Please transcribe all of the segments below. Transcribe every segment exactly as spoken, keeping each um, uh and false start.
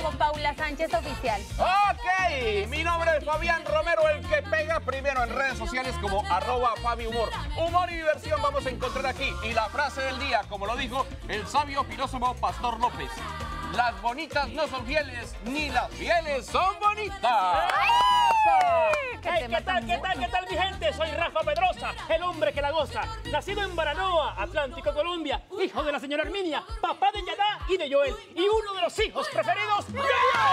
como Paula Sánchez Oficial. Ok, mi nombre es Fabián Romero, el que pega primero en redes sociales como arroba Fabi Humor. Humor y diversión vamos a encontrar aquí. Y la frase del día, como lo dijo el sabio filósofo Pastor López. Las bonitas no son fieles, ni las fieles son bonitas. ¡Ay! ¿Qué, hey, ¿qué tal, qué tal, qué tal, mi gente? Soy Rafa Pedrosa, el hombre que la goza. Nacido en Baranoa, Atlántico, Colombia, hijo de la señora Arminia, papá de Yadá y de Joel, y uno de los hijos preferidos de Dios.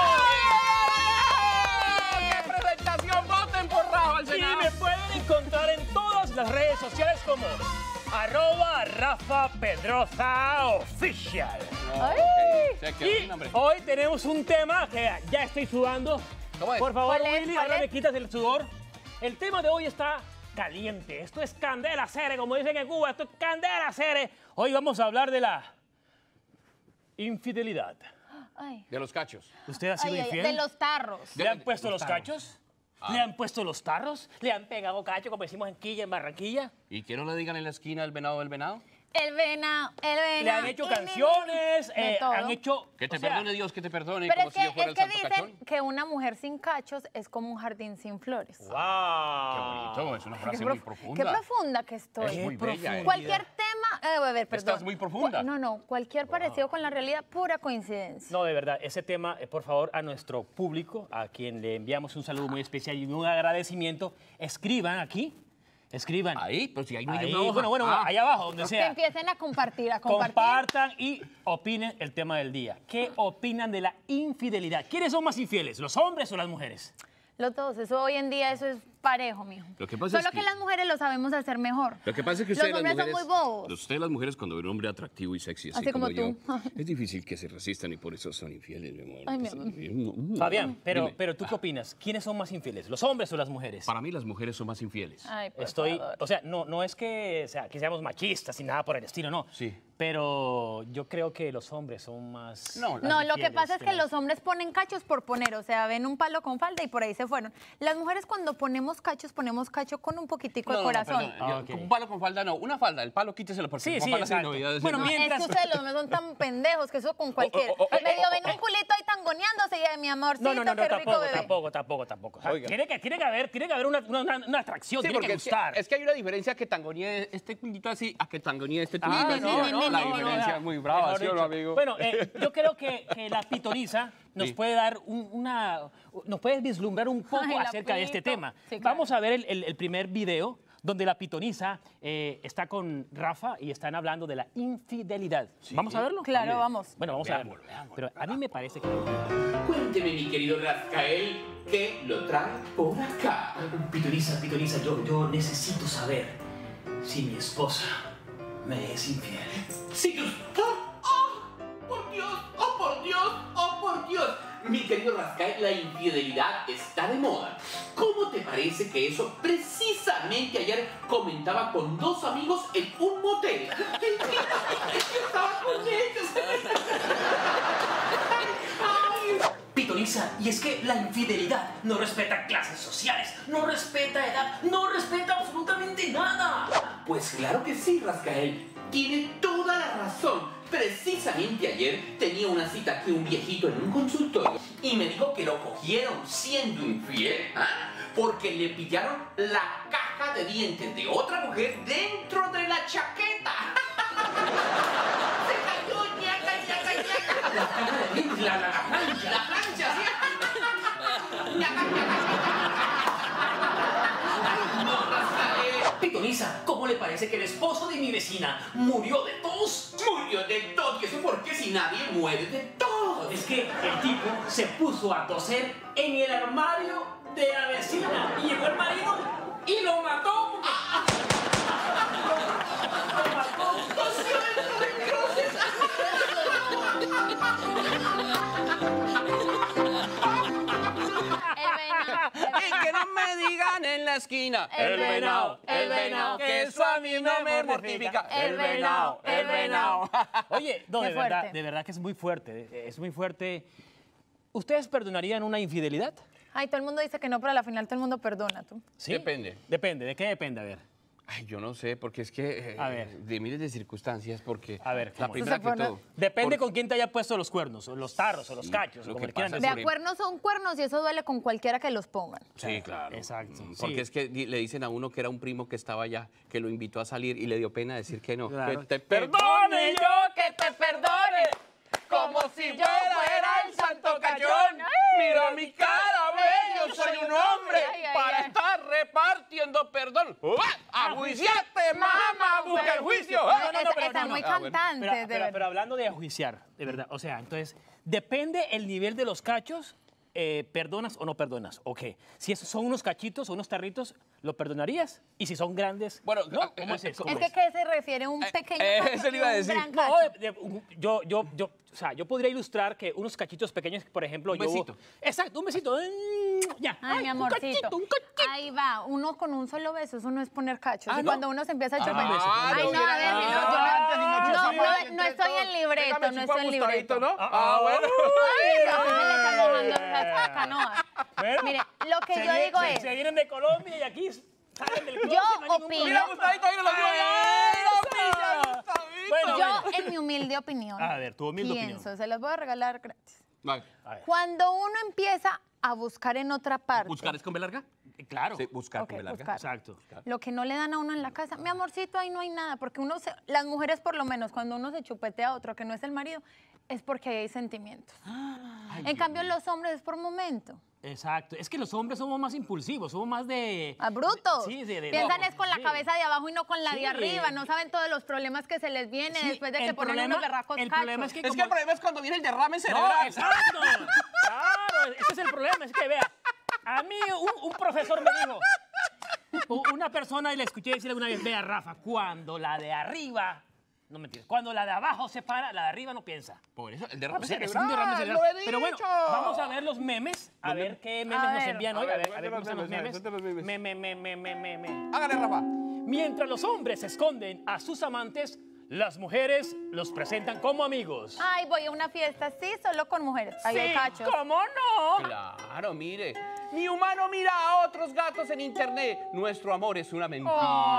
¡Qué presentación! ¡Voten por Rafa al Senado! Y me pueden encontrar en todas las redes sociales como arroba Rafa Pedrosa Oficial. Ay. Okay. Y hoy tenemos un tema que ya estoy sudando. ¿Cómo es? Por favor, ¿Cuál es? Willy, ¿Cuál ahora es? me quitas el sudor. El tema de hoy está caliente. Esto es candela cere, como dicen en Cuba. Esto es candela cere. Hoy vamos a hablar de la infidelidad. Ay. De los cachos. ¿Usted ha sido Ay, ay, infiel? de los tarros. ¿Le han puesto los los tarros. cachos? Ah. ¿Le han puesto los tarros? ¿Le han pegado cacho, como decimos en Quilla, en Barranquilla? ¿Y que no le digan en la esquina el venado del venado? El venado, el venado. Le han hecho y mi- canciones, de eh, todo. han hecho... Que te o sea, perdone Dios, que te perdone, Pero como es si que, yo fuera es el que santo dicen cachón. que una mujer sin cachos es como un jardín sin flores. ¡Wow! Qué bonito, es una frase Qué muy prof- profunda. Qué profunda que estoy. Es muy bella, eh. Cualquier tema, eh, a ver, perdón. Estás muy profunda. Cu- No, no, cualquier parecido con la realidad, pura coincidencia. No, de verdad, ese tema, eh, por favor, a nuestro público, a quien le enviamos un saludo muy especial y un agradecimiento, escriban aquí, escriban. Ahí, pues si ahí no hay Ahí, una hoja. bueno, bueno, Ah. ahí abajo, donde Que sea. empiecen a compartir, a compartir. Compartan y opinen el tema del día. ¿Qué opinan de la infidelidad? ¿Quiénes son más infieles, los hombres o las mujeres? Los dos, eso hoy en día eso es parejo, mijo. Lo que pasa Solo es que... que- las mujeres lo sabemos hacer mejor. Lo que pasa es que Los ustedes las hombres mujeres... son muy bobos. Ustedes las mujeres cuando ven un hombre atractivo y sexy, así, Así como yo, tú. es difícil que se resistan y por eso son infieles, mi amor. Ay, mi Es- amor. Mm, Fabián, pero, dime. pero ¿tú qué opinas? ¿Quiénes son más infieles, los hombres o las mujeres? Para mí las mujeres son más infieles. Ay, por Estoy, favor. o sea, no, no es que, o sea, que seamos machistas y nada por el estilo, no. Sí. Pero yo creo que los hombres son más... No, No, lo que infieles pasa es que las- los hombres ponen cachos por poner, o sea, ven un palo con falda y por ahí se fueron. Las mujeres cuando ponemos cachos, ponemos cacho con un poquitico No, de no, no, corazón. perdón, yo- Ah, ok. Un palo con falda no, una falda, el palo quíteselo porque Sí, con sí, falda sin exacto. novedades. Bueno, No, mientras- es que ustedes los hombres son tan pendejos que eso con cualquiera. oh, oh, oh, Medio oh, ven oh, un culito ahí tangoneándose y ay, mi amorcito, No, no, no, no, qué rico tampoco, bebé. tampoco, tampoco, tampoco. O sea, Oiga. tiene que, tiene que haber, tiene que haber una, una, una- una atracción, Sí, tiene porque que es que, gustar. es que hay una diferencia que tangonee este culito así a que tangonee este Ah, culito así. no, no, la no, no, diferencia no. es muy brava, Mejor ¿sí o no, dicho. amigo? Bueno, eh, yo creo que, que la pitoniza nos Sí. puede dar un- una... Nos puede vislumbrar un poco Ay, la acerca de este pito. tema. Sí, claro. Vamos a ver el, el- el primer video donde la pitoniza eh, está con Rafa y están hablando de la infidelidad. ¿Vamos a verlo? Claro, vamos. Bueno, vamos a verlo. Veámoslo, veámoslo. Pero a mí me parece que... Cuénteme, mi querido Rascael, ¿qué lo trae por acá? Pitoniza, Pitoniza, yo, yo necesito saber si mi esposa me es infiel. Sí, yo... ¡Oh! ¡Oh! ¡Por Dios! ¡Oh, por Dios! ¡Oh, por Dios! Mi querido Rascael, la infidelidad está de moda. ¿Cómo te parece que eso precisamente ayer comentaba con dos amigos en un motel? Yo estaba con ellos. Ay. Pitoniza, y es que la infidelidad no respeta clases sociales, no respeta edad, no respeta absolutamente nada. Pues claro que sí, Rascael. Tiene toda la razón. Precisamente ayer tenía una cita aquí un viejito en un consultorio y me dijo que lo cogieron siendo infiel, ¿ah? Porque le pillaron la caja de dientes de otra mujer dentro de la chaqueta. Se cayó, ñaca, ñaca, ñaca. La caja de dientes, la, la, la plancha. La plancha, ¿sí? Ñaca, ñaca, ñaca. No, Rascael. Pitoniza, ¿cómo le parece que el esposo de mi vecina murió de tos? Murió de todo, y eso porque si nadie muere de todo. Es que el tipo se puso a toser en el armario de la vecina y llegó el marido y lo mató. Lo mató. Tosió dentro del closet. El venado, el Y que no me digan en la esquina. El venado, el venado, que eso a mí no me mortifica. El venado, el venado. Oye, no, Qué de verdad, fuerte. de verdad que es muy fuerte, es muy fuerte. ¿Ustedes perdonarían una infidelidad? Ay, todo el mundo dice que no, pero a la final todo el mundo perdona, tú. ¿Sí? Depende. Depende, ¿de qué depende? A ver. Ay, yo no sé, porque es que eh, A ver. de miles de circunstancias, porque A ver, la ¿cómo? primera que todo. Depende por- con quién te haya puesto los cuernos, o los tarros, o los Sí, cachos, lo como que le quieran pasa es decir. Vea, cuernos son cuernos y eso duele con cualquiera que los pongan. Sí, claro. Exacto. Mm, Porque sí. es que di- le dicen a uno que era un primo que estaba allá, que lo invitó a salir y le dio pena decir que no. Claro. Que te perdone yo, que te perdone, como si yo fuera el santo cayón. Mira mi cara, ve, yo soy un hombre Ay, ay, para ay. estar repartiendo perdón. ¡Ah! ¡Ajuiciate, mamá! ¡Busca el juicio! No, no, no, Esa- pero esa no, es muy no. Ah, bueno. cantante, Pero, de pero- verdad. pero hablando de enjuiciar, de verdad, o sea, entonces, depende el nivel de los cachos, eh, ¿perdonas o no perdonas? ¿O qué? Si esos son unos cachitos o unos tarritos, ¿lo perdonarías? Y si son grandes, Bueno, ¿no? eh, ¿Cómo es eh, eso? Es ¿Cómo que, ¿qué se refiere? ¿Un pequeño eh, cacho eso le y iba a un decir. gran No, cacho? de- de- yo, yo, yo, o sea, yo podría ilustrar que unos cachitos pequeños, por ejemplo, Un yo... besito. Exacto, un besito. Mm, Ya. Ay, mi un amorcito. cachito, un cachito. Ahí va, uno con un solo beso, eso no es poner cachos. Ah, y ¿no? cuando uno se empieza a chupar. Ah, Ay, no, no, a ver, mira, no, ah, yo antes y no, noche no, así, no, entre no estoy todos. en libreto, Déjame no chupar estoy en gustadito, libreto. ¿no? Ah, Ah, bueno. Ay, no, se le está mojando la canoa. Bueno, Mire, lo que se yo vi- digo se, es, se vienen de Colombia y aquí salen del closet, Yo no hay ningún opino- problema. Mira, gustadito, ahí lo digo. ¡Ay, la pilla, gustadito! Bueno, yo en mi humilde opinión, A ver, tu humilde pienso, opinión. se los voy a regalar gratis. Vale. A ver, Cuando uno empieza a buscar en otra parte, ¿Buscar es con B larga? claro. Sí, buscar Ok, con B larga. buscar. Exacto. lo que no le dan a uno en la casa, mi amorcito, ahí no hay nada, porque uno, se- las mujeres por lo menos, cuando uno se chupetea a otro que no es el marido, es porque hay sentimientos. En cambio, los hombres es por momento. Exacto. Es que los hombres somos más impulsivos, somos más de... A brutos. Sí, de- de- Piensan no, es con la sí. cabeza de abajo y no con la Sí. de arriba. No saben todos los problemas que se les viene Sí, después de que el ponen problema- unos berracos el cachos. problema es que Es que como- el problema es cuando viene el derrame No, cerebral. exacto. Claro, ese es el problema. Es que, vea, a mí un, un profesor me dijo, u- una persona, y le escuché decir alguna vez, vea, Rafa, cuando la de arriba, no mentiras, cuando la de abajo se para, la de arriba no piensa. Por eso, el derrame O sea, es cerebral. un derrame cerebral. Lo he Pero bueno, dicho. vamos a ver los memes, a Los ver memes. qué memes A nos ver. envían A hoy. A ver, ver, a suelta ver cómo los están los memes, memes. suelta los memes. Meme, meme, meme, meme. Hágale, Rafa. Mientras los hombres esconden a sus amantes, las mujeres los presentan como amigos. Ay, voy a una fiesta, sí, solo con mujeres. Ahí hay Sí, cachos. ¿cómo no? Claro, mire. Mi humano mira a otros gatos en internet. Nuestro amor es una mentira.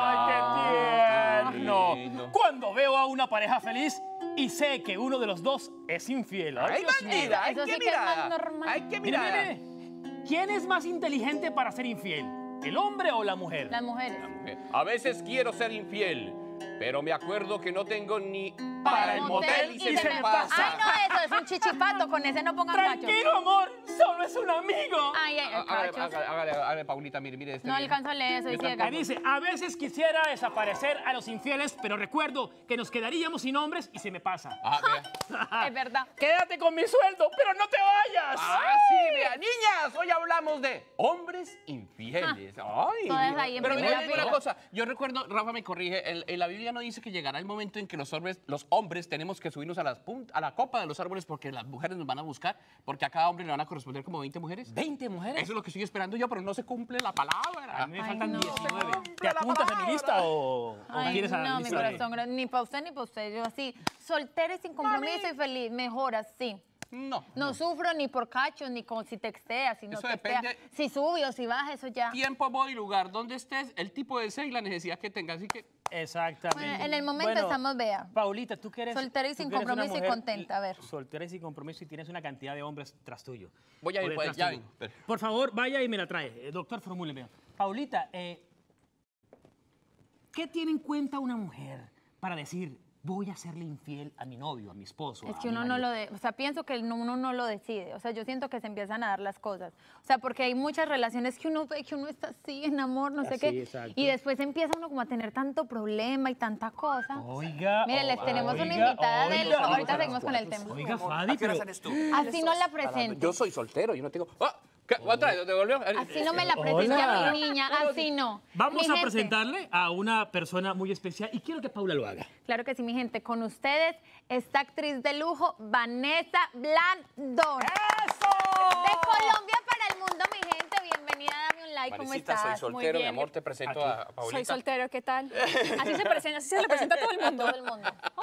¡Ay, qué tierno! lindo. Cuando veo a una pareja feliz y sé que uno de los dos es infiel. ¡Ay, Hay Dios mío! bandida, hay Eso que sí que es más mirar. normal. Hay que Mire, mirar. mire, mire. ¿Quién es más inteligente para ser infiel? ¿El hombre o la mujer? Las mujeres. A veces quiero ser infiel, pero me acuerdo que no tengo ni para el motel y se me pasa. Ay, no, eso es un chichipato, con ese no pongan cachos. Tranquilo, amor, solo es un amigo. Ay, ay, ay, Hágale, cachos. hágale, hágale, hágale, Paulita, mire, mire este No video. alcanzo a leer, soy Yo ciega. Me dice, a veces quisiera desaparecer a los infieles, pero recuerdo que nos quedaríamos sin hombres y se me pasa. Ah, vea. Es verdad. Quédate con mi sueldo, pero no te vayas. Ah, sí, vea. Niñas, hoy hablamos de hombres infieles. Ay, Todas ahí en pero mire, primera le digo una fila. cosa. Yo recuerdo, Rafa me corrige, el- en la Biblia no dice que llegará el momento en que los hombres, los hombres tenemos que subirnos a, las punt- a la copa de los árboles porque las mujeres nos van a buscar, porque a cada hombre le van a corresponder como veinte mujeres. ¿veinte mujeres? Eso es lo que estoy esperando yo, pero no se cumple la palabra. A mí me Ay, faltan no. diecinueve. Cumple ¿Te la apuntas a mi palabra. lista o, o Ay, quieres a la no, mi lista? de- corazón, gra- ni para usted ni para usted. Yo así, soltera y sin compromiso y feliz, mejor así. No. No sufro ni por cachos, ni con si textea, si no Eso textea. depende- Si sube o si baja, eso ya. Tiempo, modo y lugar, donde estés, el tipo de deseo y la necesidad que tengas. Así que Exactamente. Bueno, en el momento estamos, vea. Paulita, tú que eres... Soltera y tú sin que eres una compromiso y mujer contenta, a ver. Soltera y sin compromiso y tienes una cantidad de hombres tras tuyo. Voy a ir, O pues, detrás ya tuyo. vengo, espere. Por favor, vaya y me la trae. Eh, doctor, formúleme. Paulita, eh, ¿qué tiene en cuenta una mujer para decir, voy a serle infiel a mi novio, a mi esposo? Es a que mi uno no marido"? lo de, o sea, pienso que no- uno no lo decide. O sea, yo siento que se empiezan a dar las cosas. O sea, porque hay muchas relaciones que uno ve que uno está así en amor, no sé Así, qué. exacto. Y después empieza uno como a tener tanto problema y tanta cosa. Oiga, Mire, les oh, tenemos una oiga, invitada del- oiga. ahorita seguimos con el tema. Oiga, Fabi, pero... Así no la presento. yo soy soltero, yo no tengo. ¡Ah! ¿Qué? ¿Otra vez? ¿Te devolvió? Así no me la presente a Hola. mi niña, así no. Vamos Mi a gente, presentarle a una persona muy especial y quiero que Paula lo haga. Claro que sí, mi gente. Con ustedes, esta actriz de lujo, Vanessa Blandón. ¡Eso! De Colombia para el mundo, mi gente. Bienvenida, dame un like. ¿Cómo Vanesita, estás? soy Muy soltero, mi bien. amor, te presento Aquí. a Paulita. Soy soltero, ¿qué tal? Así se presenta, así se le presenta a todo el A mundo. todo el mundo. Oh my God.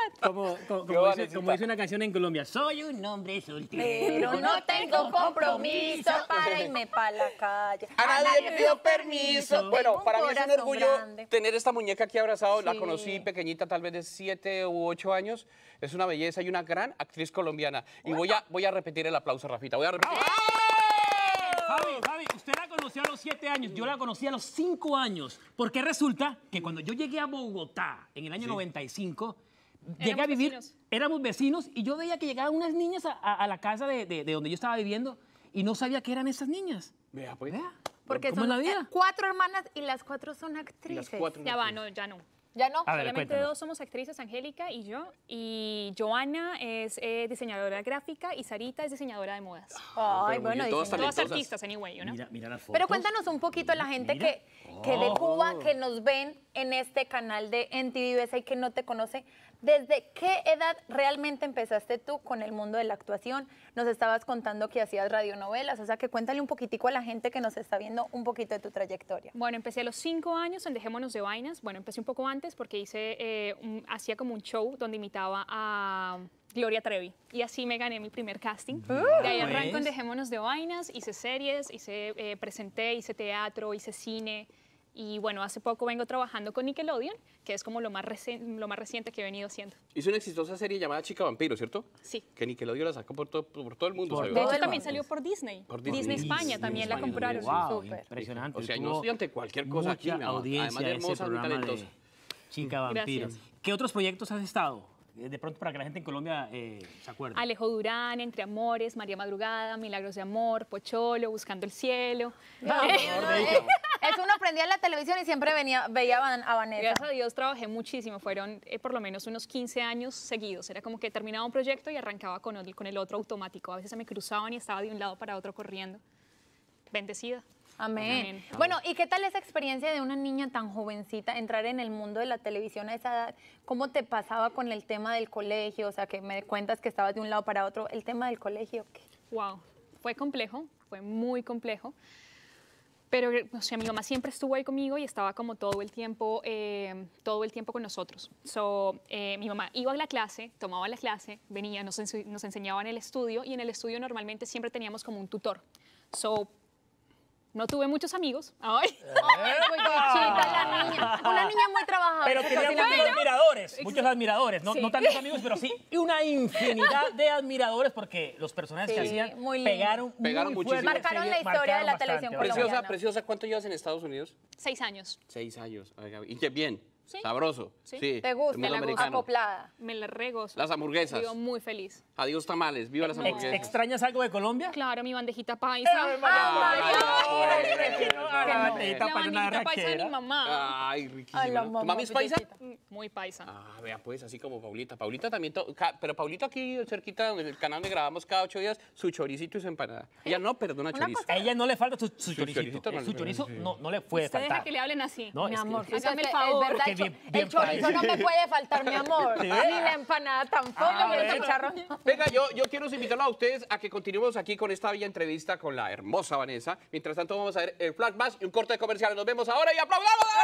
Como, como, como, dice, como dice una canción en Colombia, soy un hombre soltero. Pero no tengo compromiso para irme para la calle. A nadie le pido permiso. Bueno, Un para mí es un corazón orgullo grande. tener esta muñeca aquí abrazado. La Sí. conocí pequeñita, tal vez de siete u ocho años. Es una belleza y una gran actriz colombiana. Y voy a, voy a repetir el aplauso, Rafita. Voy a repetir. Fabi, Fabi, usted la conoció a los siete años, yo la conocí a los cinco años. Porque resulta que cuando yo llegué a Bogotá en el año noventa y cinco, llegué Éramos a vivir, vecinos. éramos vecinos, y yo veía que llegaban unas niñas a, a- a la casa de, de- de donde yo estaba viviendo y no sabía que eran esas niñas. Vea, pues. Vea, Porque ¿cómo es son la vida? eh, cuatro hermanas y las cuatro son actrices. cuatro. Ya va, no, ya no. ¿Ya no? A ver, Solamente cuéntanos. dos somos actrices, Angélica y yo. Y Joana es eh, diseñadora gráfica y Sarita es diseñadora de modas. Ay, pero bueno, muy- todas dicen- Todas talentosas. artistas, anyway, you know? Mira, mira las fotos. Pero cuéntanos un poquito a la gente Mira. que, que de Oh. Cuba, que nos ven en este canal de M T V U S A y que no te conoce, ¿desde qué edad realmente empezaste tú con el mundo de la actuación? Nos estabas contando que hacías radionovelas, o sea que cuéntale un poquitico a la gente que nos está viendo un poquito de tu trayectoria. Bueno, empecé a los cinco años en Dejémonos de Vainas. Bueno, empecé un poco antes porque hice, eh, un- hacía como un show donde imitaba a Gloria Trevi. Y así me gané mi primer casting. De ahí arranco en Pues. Dejémonos de Vainas, hice series, hice, eh, presenté, hice teatro, hice cine. Y bueno, hace poco vengo trabajando con Nickelodeon, que es como lo más, recien- lo más reciente que he venido haciendo. Hizo una exitosa serie llamada Chica Vampiro, ¿cierto? Sí. Que Nickelodeon la sacó por todo, por todo el mundo. Por ¿sabes? De Todo hecho, el también mundo. salió por Disney. Por Disney. Disney España Disney también la España compraron. también. Wow, Súper. impresionante. O sea, yo Tuvo estoy ante cualquier cosa aquí, mucha mi amor. audiencia Además de ese hermosa, muy programa de talentosa. Chica Vampiro. Gracias. ¿Qué otros proyectos has estado? Eh, De pronto para que la gente en Colombia eh, se acuerde. Alejo Durán, Entre Amores, María Madrugada, Milagros de Amor, Pocholo, Buscando el Cielo. Es uno prendía la televisión y siempre venía, veía a Van- a Vanessa. Gracias a Dios trabajé muchísimo, fueron eh, por lo menos unos quince años seguidos. Era como que terminaba un proyecto y arrancaba con el, con el otro automático. A veces se me cruzaban y estaba de un lado para otro corriendo. Bendecida. Amén. Amén. Bueno, ¿y qué tal esa experiencia de una niña tan jovencita entrar en el mundo de la televisión a esa edad? ¿Cómo te pasaba con el tema del colegio? O sea, que me cuentas que estabas de un lado para otro. ¿El tema del colegio qué? Wow, fue complejo, fue muy complejo. Pero o sea, mi mamá siempre estuvo ahí conmigo y estaba como todo el tiempo, eh, todo el tiempo con nosotros. So, eh, mi mamá iba a la clase, tomaba la clase, venía, nos, ense- nos enseñaba en el estudio y en el estudio normalmente siempre teníamos como un tutor. So, no tuve muchos amigos. Ay. Muy chiquita la niña. Una niña muy trabajadora. Pero que tenía cocina muchos bien. admiradores, muchos admiradores, no, Sí. no tantos amigos, pero sí una infinidad de admiradores porque los personajes que Sí, hacían muy lindo. pegaron, Pegaron muy muchísimo. fuerte, Marcaron serio, la historia de marcaron la bastante, televisión bastante. Preciosa, colombiana. preciosa, ¿cuánto llevas en Estados Unidos? Seis años. Seis años. Oiga, y qué bien. Sí. Sabroso. Sí. Sí. ¿Te el gusta? mundo La americano. acoplada. Me la regozo. Las hamburguesas. Vivo muy feliz. Adiós tamales. Viva las No. Ex- hamburguesas. ¿Extrañas algo de Colombia? Claro, mi bandejita paisa. Ay, María, Ay, ay, ay, ay, que no, la bandejita La paisa, una bandejita paisa de arrachera. mi mamá. Ay, riquísimo. Ay, la ¿no? ¿Tu mamá, mami es paisa? bebecita. Mm, Muy paisa. Ah, vea, pues, así como Paulita. Paulita también, to- ca- pero Paulita aquí cerquita, en el canal donde grabamos cada ocho días, su choricito y su empanada. Ella no perdona chorizo. A ella no le falta su, su Su choricito. choricito no Eh, le Su falta, chorizo sí. no, no le puede Usted deja faltar. que le hablen así. No, Mi es que- amor, Hágame es el que favor, Es verdad, porque el cho- bien- bien el chorizo no me puede faltar, mi amor. ¿Sí Ni ves? la empanada tampoco, Ah, ni el bueno. chicharrón. Venga, yo, yo quiero invitarlo a ustedes a que continuemos aquí con esta bella entrevista con la hermosa Vanessa. Mientras tanto, vamos a ver el flashback y un corte de comerciales. Nos vemos ahora y aplaudamos a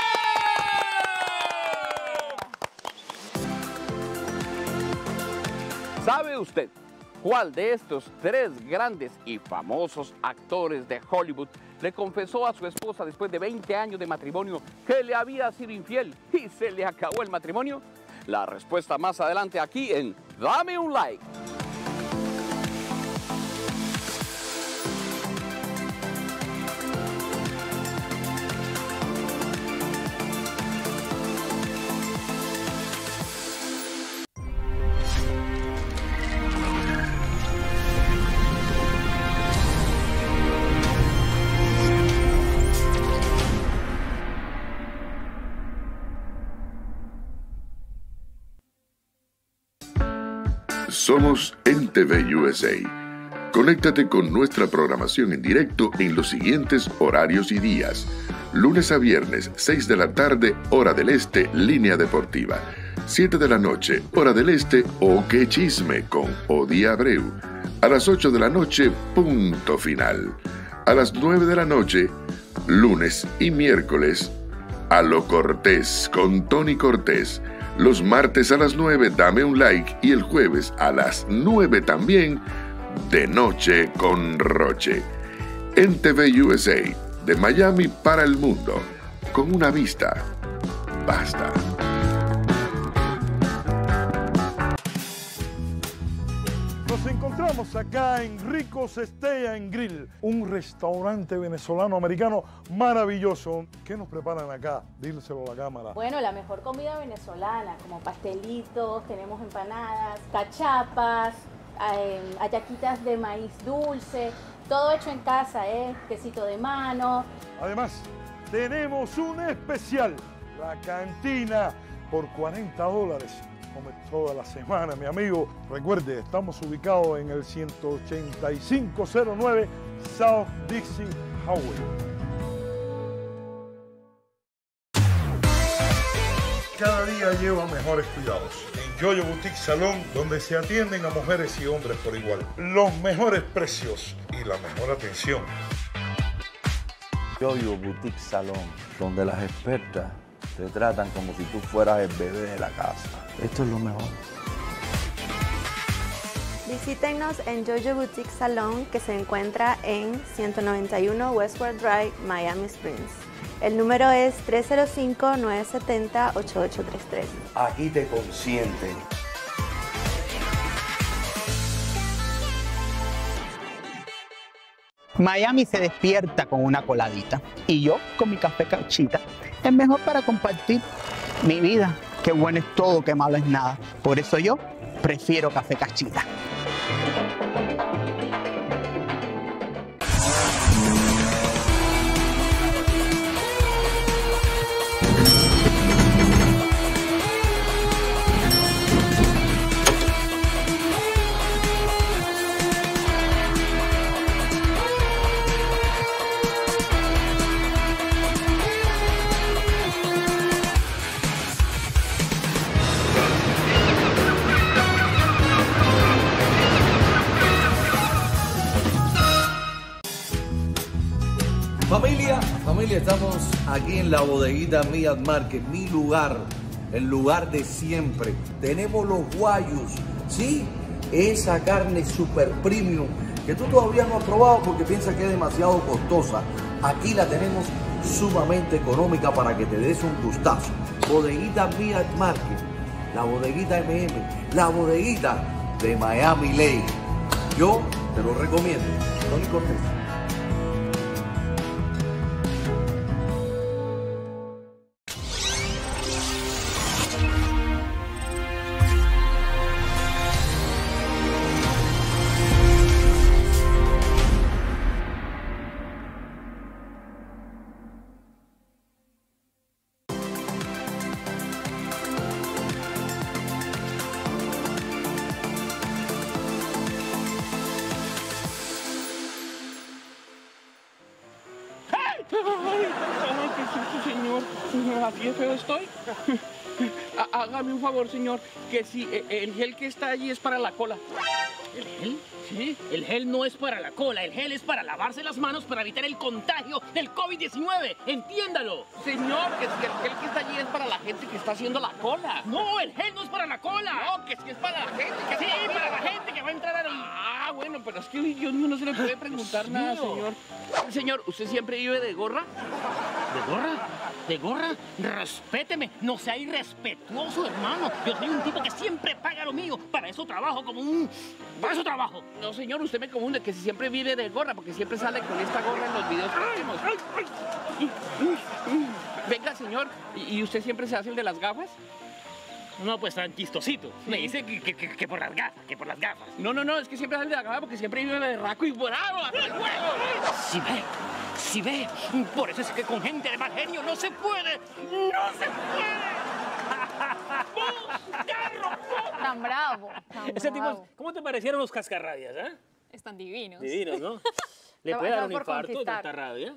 Vanessa. ¿Sabe usted cuál de estos tres grandes y famosos actores de Hollywood le confesó a su esposa después de veinte años de matrimonio que le había sido infiel y se le acabó el matrimonio? La respuesta más adelante aquí en Dame un Like. Somos M T V U S A. Conéctate con nuestra programación en directo en los siguientes horarios y días. Lunes a viernes, seis de la tarde, hora del este, línea deportiva. siete de la noche, hora del este, O Qué Chisme con Odi Abreu. A las ocho de la noche, punto final. A las nueve de la noche, lunes y miércoles, A lo Cortés con Tony Cortés. Los martes a las nueve, dame un like, y el jueves a las nueve también, De Noche con Roche. En T V U S A, de Miami para el mundo, con una vista, basta. Nos encontramos acá en Rico's Stay and Grill, un restaurante venezolano-americano maravilloso. ¿Qué nos preparan acá? Díselo a la cámara. Bueno, la mejor comida venezolana, como pastelitos, tenemos empanadas, cachapas, eh, hallaquitas de maíz dulce, todo hecho en casa, ¿eh? Quesito de mano. Además, tenemos un especial, la cantina, por cuarenta dólares. Come toda la semana, mi amigo. Recuerde, estamos ubicados en el ciento ochenta y cinco cero nueve South Dixie Highway. Cada día lleva mejores cuidados. En Yoyo Boutique Salón, donde se atienden a mujeres y hombres por igual. Los mejores precios y la mejor atención. Yoyo Boutique Salón, donde las expertas te tratan como si tú fueras el bebé de la casa. Esto es lo mejor. Visítenos en Yoyo Boutique Salón, que se encuentra en ciento noventa y uno Westward Drive, Miami Springs. El número es tres cero cinco, nueve siete cero, ocho ocho tres tres. Aquí te consienten. Miami se despierta con una coladita y yo con mi café Cachita. Es mejor para compartir mi vida. Qué bueno es todo, qué malo es nada. Por eso yo prefiero café Cachita. Familia, familia, estamos aquí en la bodeguita Meat Market, mi lugar, el lugar de siempre. Tenemos los guayos, ¿sí? Esa carne super premium que tú todavía no has probado porque piensas que es demasiado costosa. Aquí la tenemos sumamente económica para que te des un gustazo. Bodeguita Meat Market, la bodeguita eme eme, la bodeguita de Miami Lake. Yo te lo recomiendo. Tony Cortés. Señor, señor, así de feo estoy. Hágame un favor, señor, que si el gel que está allí es para la cola. ¿El gel? Sí, el gel no es para la cola, el gel es para lavarse las manos para evitar el contagio del COVID diecinueve. ¡Entiéndalo! Señor, que si el gel que está allí es para la gente que está haciendo la cola. No, el gel no es para la cola. No, que si es para la gente que Sí, para la gente que va a entrar al... Ah, bueno, pero es que Dios mío, no se le puede preguntar Dios nada, mío. señor. Señor, ¿usted siempre vive de gorra? ¿De gorra? ¿De gorra? Respéteme, no sea irrespetuoso, hermano. Yo soy un tipo que siempre paga lo mío. Para eso trabajo como un... Para eso trabajo. No, señor, usted me confunde que si siempre vive de gorra, porque siempre sale con esta gorra en los videos que hacemos. Venga, señor, ¿y usted siempre se hace el de las gafas? No, pues tan chistosito. Me dice que, que, que, que por las gafas, que por las gafas. No, no, no, es que siempre sale de la gafa porque siempre vive de raco y bravo hasta el huevo. Si ve, si ve. Por eso es que con gente de mal genio no se puede. ¡No se puede! Tan bravo. Tan Ese bravo. tipo, ¿cómo te parecieron los cascarrabias, eh? Están divinos. Divinos, ¿no? Le Te puede vas dar un por infarto de conquistar. tanta rabia.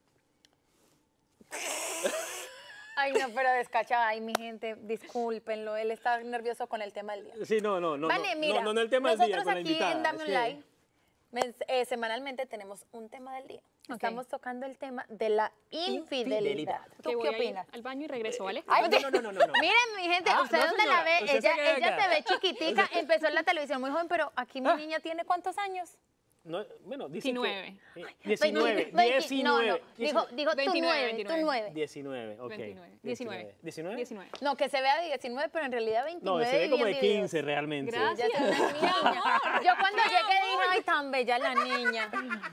Ay, no, pero descachada. Ay, mi gente, discúlpenlo. Él está nervioso con el tema del día. Sí, no, no, no. Vale, no, mira, no, no el tema del nosotros día, con la aquí invitada. en Dame es un que- Like, men- eh, semanalmente tenemos un tema del día. Estamos tocando el tema de la infidelidad. Infidelidad. ¿Tú Ok, voy qué a ir opinas? al baño y regreso, ¿vale? Ay, No, no, no, no, no, no. Miren, mi gente, Ah, ¿usted no, dónde señora, la ve? usted se Ella, queda ella acá. se ve chiquitica, empezó en la televisión muy joven, pero aquí mi Ah. niña tiene ¿cuántos años? No, bueno, dicen diecinueve. que... eh, diecinueve. Veinte- diecinueve. No, no, dijo, dijo tú veintinueve, nueve, tú veintinueve. nueve. diecinueve, ok. veintinueve. diecinueve. ¿diecinueve? diecinueve. No, que se vea de diecinueve, pero en realidad No, veintinueve. se ve y como de bien divididos. quince realmente. Gracias. Ya es una niña. Yo cuando llegué dije, ay, tan bella la niña.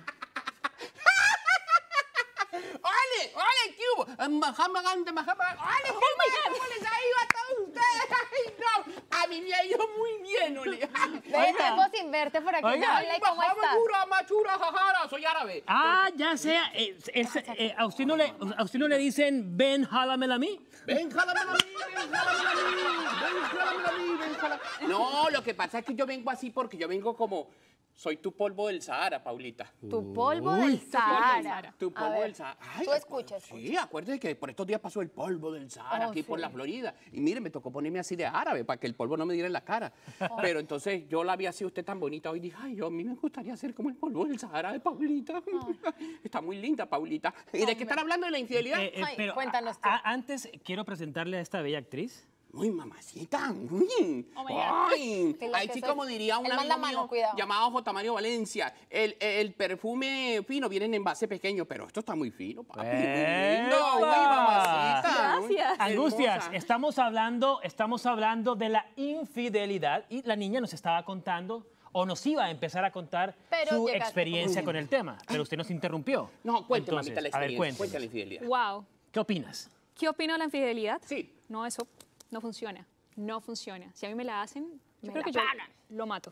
¡Ole! ¡Ole! ¿Qué hubo? Mahama Gandhi, Mahama. ¡Ole! ¿Cómo les ha ido a todos ustedes? ¡Ay, no! A mí me ha ido muy bien, Ole. Ve tiempo sin verte por aquí. Oiga. Hola, ¿cómo Mahama estás? Gura, Machura, Jajara. Soy árabe. Ah, ya sea. eh, es- eh, ¿a, usted no le, ¿A usted no le dicen ven, jálamela a mí? Ven, jálamela a mí, ven, jálamela a mí. Ven, jálamela a mí, ven, jálamela. No, lo que pasa es que yo vengo así porque yo vengo como... Soy tu polvo del Sahara, Paulita. Tu polvo Uy, del tu Sahara. Tu A polvo ver, del Sahara. Ay, tú escucha, escucha. Sí, acuérdese que por estos días pasó el polvo del Sahara Oh, aquí por sí. la Florida. Y mire, me tocó ponerme así de árabe para que el polvo no me diera en la cara. Oh. Pero entonces yo la vi así, usted tan bonita. Hoy dije, ay, yo, a mí me gustaría ser como el polvo del Sahara de Paulita. Está muy linda, Paulita. ¿Y de qué están hablando de la infidelidad? Eh, eh, Ay, pero cuéntanos tú. a- a- antes quiero presentarle a esta bella actriz. Uy, mamacita. Uy. Oh, my God. Ay, Dile ahí que sí soy- como diría un Él amigo manda mano, mío cuidado. llamado J. Mario Valencia. El, el perfume fino viene en envase pequeño, pero esto está muy fino, papi. Muy lindo. Uy, mamacita. Uy, Gracias. Angustias, hermosa. estamos hablando, estamos hablando de la infidelidad y la niña nos estaba contando o nos iba a empezar a contar Pero su llegaste. experiencia con el tema, pero usted nos interrumpió. No, cuénteme, Entonces, mamita, la a ver, experiencia. cuénteme. Cuéntame la infidelidad. Wow. ¿Qué opinas? ¿Qué opino de la infidelidad? Sí. No, eso no funciona. No funciona. Si a mí me la hacen, yo Me creo la que yo pagan. lo mato.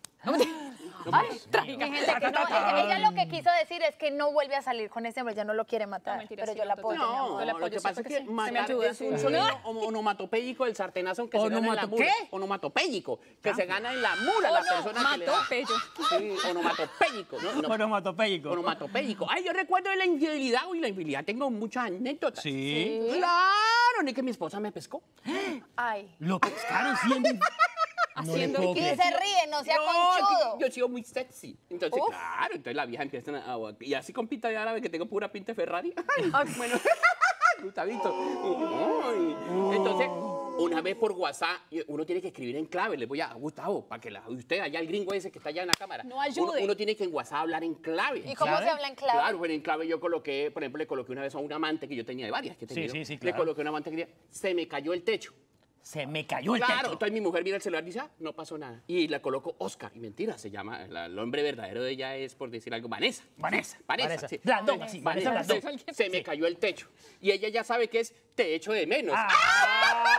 Ay, mi gente, que no, ella, ella lo que quiso decir es que no vuelve a salir con ese hombre, ya no lo quiere matar. No, mentira, pero sí, yo lo la apoyo, mi No, amor. Yo le lo apoyo, que pasa es siempre que que sí. Se me matar ayuda. es un sonido homo- onomatopéyico del sartenazo que se gana en la ¿Onomato mula. qué? Onomatopéyico, que se gana en la mula la persona que le da. Onomatopello. Sí, onomatopéyico. ¿no? No, Onomatopéyico. onomatopéyico. Ay, yo recuerdo de la infidelidad. Uy, la infidelidad tengo muchas anécdotas. Sí. Claro, ni que mi esposa me pescó. Ay. Lo pescaron siendo... No le Haciendo puedo Y creer. se ríe, no sea No, conchudo. yo he sido muy sexy. Entonces, Uf. claro, entonces la vieja empieza a... Y así con pinta de árabe que tengo pura pinta de Ferrari. Ay, bueno, Gustavito. Ay. Entonces, una vez por WhatsApp, uno tiene que escribir en clave. Le voy a Gustavo, para que la, usted, allá el gringo ese que está allá en la cámara. No ayude. Uno, uno tiene que en WhatsApp hablar en clave. ¿Y cómo ¿Clave? se habla en clave? Claro, bueno, en clave yo coloqué, por ejemplo, le coloqué una vez a un amante que yo tenía de varias que Sí, tenía. sí, sí, Le claro. coloqué un amante que tenía, se me cayó el techo. Se me cayó el Claro, techo. entonces mi mujer mira el celular y dice, ah, no pasó nada. Y le coloco Oscar, y mentira, se llama, la- el nombre verdadero de ella es, por decir algo, Vanessa. Vanessa. Vanessa, Vanessa. sí. Blandón, Entonces, sí, Vanessa Vanessa, Blandón. entonces, se me cayó el techo. Y ella ya sabe que es te echo de menos. Ah,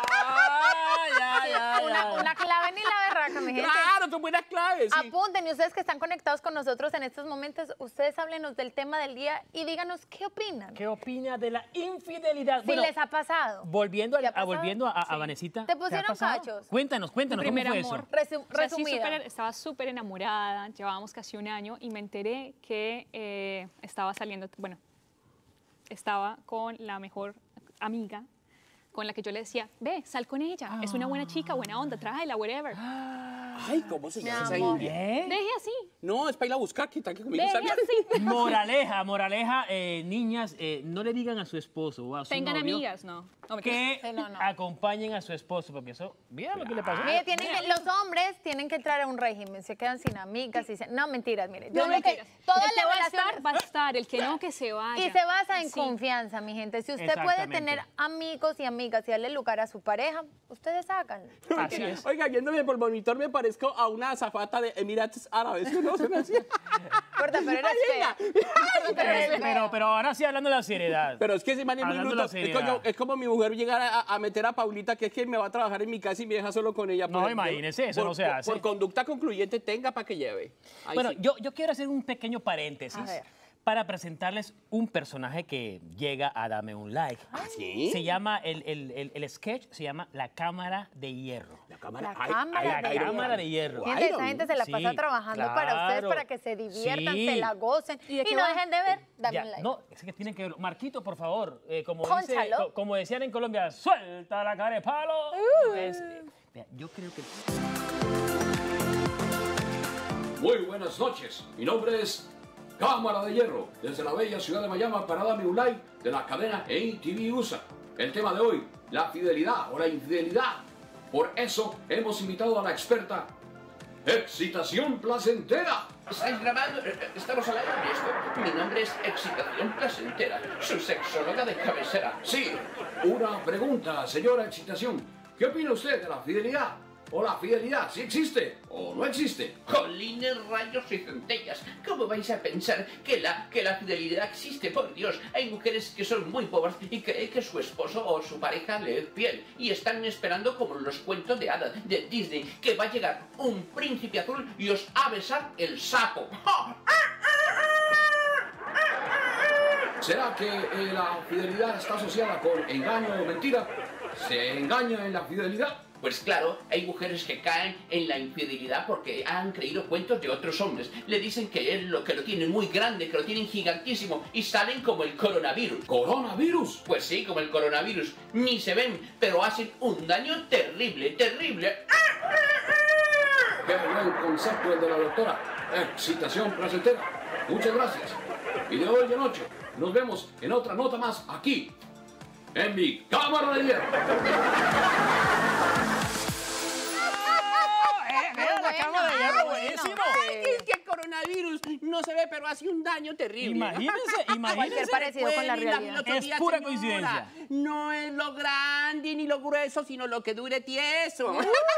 ya, ya, Una, ya. una clave ni la berraca, mi gente. Claro, son buenas claves. sí. Apunten, y ustedes que están conectados con nosotros en estos momentos, ustedes háblenos del tema del día y díganos qué opinan. ¿Qué opina de la infidelidad? Si Bueno, les ha pasado. volviendo, ¿Te ha a, a- pasado? volviendo a, a Vanesita. ¿Te ha pusieron pasado? cachos? Cuéntanos, cuéntanos, Mi ¿cómo primer fue amor. eso? Resu- O sea, sí, resumida. súper- estaba súper enamorada, llevábamos casi un año y me enteré que eh, estaba saliendo, bueno, estaba con la mejor amiga con la que yo le decía, ve, sal con ella, es una buena chica, buena onda, tráela, whatever. Ay, ¿cómo se Mi llama esa amor. india? ¿Eh? Deje así, No, es para ir a buscar, que tal que conmigo deje salga. así. Moraleja, moraleja, eh, niñas, eh, no le digan a su esposo o a su Tengan novio amigas, no. no me que Sí, no, no. acompañen a su esposo, porque eso, mira lo que le pasó. Mire, tienen que- los hombres tienen que entrar a un régimen, se quedan sin amigas y se, no, mentiras, mire. Yo No, creo que mentiras. todas El que las va a relaciones estar, va a estar, el que no, que se vaya. y se basa en Sí. confianza, mi gente. Si usted puede Exactamente. tener amigos y amigas y darle lugar a su pareja, ustedes háganlo. Así es. Oiga, viéndome por monitor me parezco a una azafata de Emiratos Árabes. ¿No se me hacía? Corta, pero eres fea. Corta, pero eres Eh, fea. pero, pero ahora sí, hablando de la seriedad. Pero es que ese man es muy Hablando de bruto. la Es, seriedad. como, es como mi mujer llegar a, a meter a Paulita, que es que me va a trabajar en mi casa y me deja solo con ella. No, Por- imagínese, eso por- no se por- hace. Por conducta concluyente, tenga para que lleve. Ahí Bueno, sí. yo, yo quiero hacer un pequeño paréntesis A ver. para presentarles un personaje que llega a Dame un Like. ¿Ah, sí? Se llama, el, el, el, el sketch se llama La Cámara de Hierro. La cámara, La ay, cámara ay, La de ay, Hierro. Cámara de Hierro. Gente, esa Iron. gente se la Sí, pasa trabajando para ustedes, claro. para que se diviertan, Sí. se la gocen ¿Y y, de qué no va? dejen de ver. Dame Ya, un like. no, es que tienen que verlo. Marquito, por favor, eh, como, dice- Pónchalo. co- como decían en Colombia, suelta la cara de palo. Entonces, eh, vea, yo creo que... Muy buenas noches. Mi nombre es Cámara de Hierro, desde la bella ciudad de Miami para darme un like de la cadena M T V U S A. El tema de hoy, la fidelidad o la infidelidad. Por eso hemos invitado a la experta Excitación Placentera. ¿Estáis grabando? ¿Estamos al aire de esto? Mi nombre es Excitación Placentera, su sexóloga de cabecera. Sí, una pregunta, señora Excitación. ¿Qué opina usted de la fidelidad? ¿O la fidelidad, si existe o no existe? Jolines, rayos y centellas. ¿Cómo vais a pensar que la, que la fidelidad existe? Por Dios, hay mujeres que son muy pobres y creen que su esposo o su pareja le es fiel. Y están esperando, como en los cuentos de hadas de Disney, que va a llegar un príncipe azul y os va a besar el sapo. ¿Será que eh, la fidelidad está asociada con engaño o mentira? ¿Se engaña en la fidelidad? Pues claro, hay mujeres que caen en la infidelidad porque han creído cuentos de otros hombres. Le dicen que él lo que lo tienen muy grande, que lo tienen gigantísimo y salen como el coronavirus. ¿Coronavirus? Pues sí, como el coronavirus. Ni se ven, pero hacen un daño terrible, terrible. Qué buen concepto el de la doctora. Excitación Placentera. Muchas gracias. Y de hoy en noche nos vemos en otra nota más aquí, en mi Cámara de Hierro. La cama de hierro, buenísimo. Ay, es que el coronavirus no se ve, pero hace un daño terrible. Imagínense, imagínense. Cualquier parecido con la realidad. Es pura coincidencia. No es lo grande ni lo grueso, sino lo que dure tieso.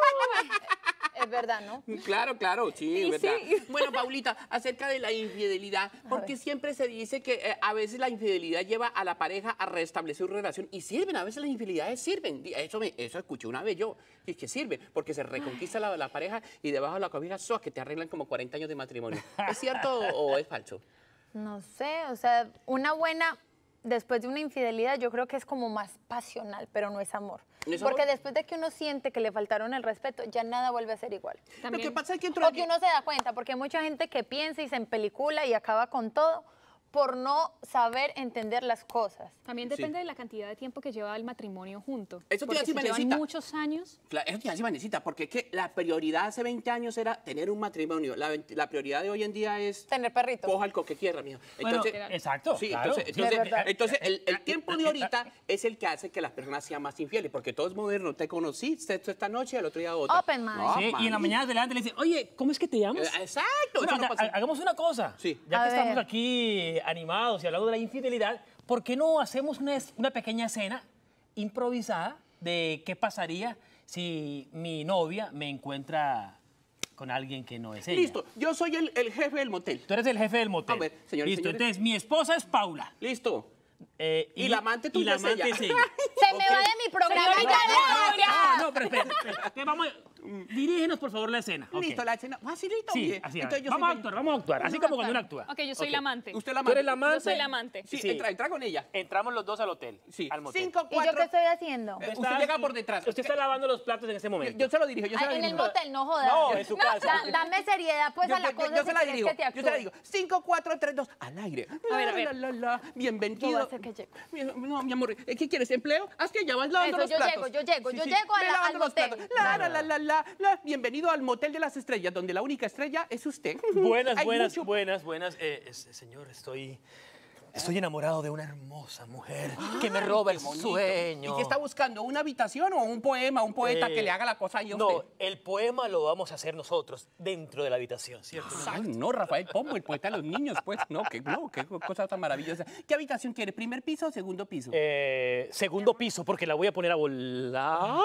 Es verdad, ¿no? Claro, claro, sí, Sí, es verdad. sí. Bueno, Paulita, acerca de la infidelidad, porque siempre se dice que eh, a veces la infidelidad lleva a la pareja a restablecer una relación y sirven, a veces las infidelidades sirven. Eso, me, eso escuché una vez yo, y es que sirve, porque se reconquista la, la pareja y debajo de la cobija sos que te arreglan como cuarenta años de matrimonio. ¿Es cierto o es falso? No sé, o sea, una buena, después de una infidelidad, yo creo que es como más pasional, pero no es amor. ¿No es Porque amor? después de que uno siente que le faltaron el respeto, ya nada vuelve a ser igual. Lo que pasa es que entró O que uno se da cuenta, porque hay mucha gente que piensa y se empelicula y acaba con todo por no saber entender las cosas. También depende de la cantidad de tiempo que lleva el matrimonio junto. Eso te iba a Porque decir, si llevan Vanesita. muchos años. Claro, eso te iba a decir, Vanesita, porque es que la prioridad hace veinte años era tener un matrimonio. La, la prioridad de hoy en día es... Tener perrito. Coja el coque quiera, mijo. Bueno, exacto, Sí, claro. entonces, Sí, entonces, es verdad. entonces el, el tiempo de ahorita es el que hace que las personas sean más infieles, porque todo es moderno. Te conocí sexto esta noche, el otro día otra. Open mind. Sí, y en la mañana te levantas y le dices, oye, ¿cómo es que te llamas? Eh, Exacto. Bueno, eso no ha- pasa. hagamos una cosa. Sí. Ya A que estamos ver. aquí animados y hablando de la infidelidad, ¿por qué no hacemos una, es- una pequeña escena improvisada de qué pasaría si mi novia me encuentra con alguien que no es ella? Listo, yo soy el, el jefe del motel. Tú eres el jefe del motel. A ver, señores, Listo, señores. entonces mi esposa es Paula. Listo. Eh, Y la amante y tuya la es amante ella. es ella. Se me va de mi programa y ya No, no, no, pero espera, espera. Que vamos a- Dirígenos, por favor, la escena. Ok. Listo, la escena. Facilito. Sí, bien. así. a ver. Entonces, yo Vamos a soy- actuar, vamos a actuar. Así como cuando uno actúa. Ok, yo soy Ok. la amante. Usted la ¿Tú eres la amante. amante? Yo soy la amante. Sí, Sí. Entra, entra con ella. Entramos los dos al hotel. Sí. Al motel. Cinco, ¿Y yo qué cuatro. estoy haciendo? Eh, Usted llega por detrás. Usted está lavando los platos en ese Yo, momento. yo se lo dirijo, yo se Ah, lo en el dirijo. motel, no jodas. No, en su casa. Da- dame seriedad, pues, Yo, a la yo- cosa yo si se la quieres dirijo, que te yo se la actúe. digo. cinco, cuatro, tres, dos, al aire. A ver, a ver. La, la, la, Yo Bienvenido. voy a hacer que llegue. Bien- No, mi amor, ¿eh, ¿qué quieres? ¿Empleo? Haz que ya vas lavando Eso, los yo platos. llego, yo llego, yo llego a Ve la- lavando al los motel. platos. La, la, la, la, la, la. Bienvenido al Motel de las Estrellas, donde la única estrella es usted. Buenas, Hay buenas, mucho- buenas, buenas. Eh, es- señor, estoy, estoy enamorado de una hermosa mujer que me Ay, roba qué el bonito. sueño. ¿Y qué está buscando? ¿Una habitación o un poema, un poeta Eh, que le haga la cosa ahí a No, usted? el poema lo vamos a hacer nosotros dentro de la habitación, ¿cierto? Ay, no, Rafael Pombo, el poeta de los niños, pues. No, que no, qué cosa tan maravillosa. ¿Qué habitación quiere? ¿Primer piso o segundo piso? Eh, segundo piso, porque la voy a poner a volar.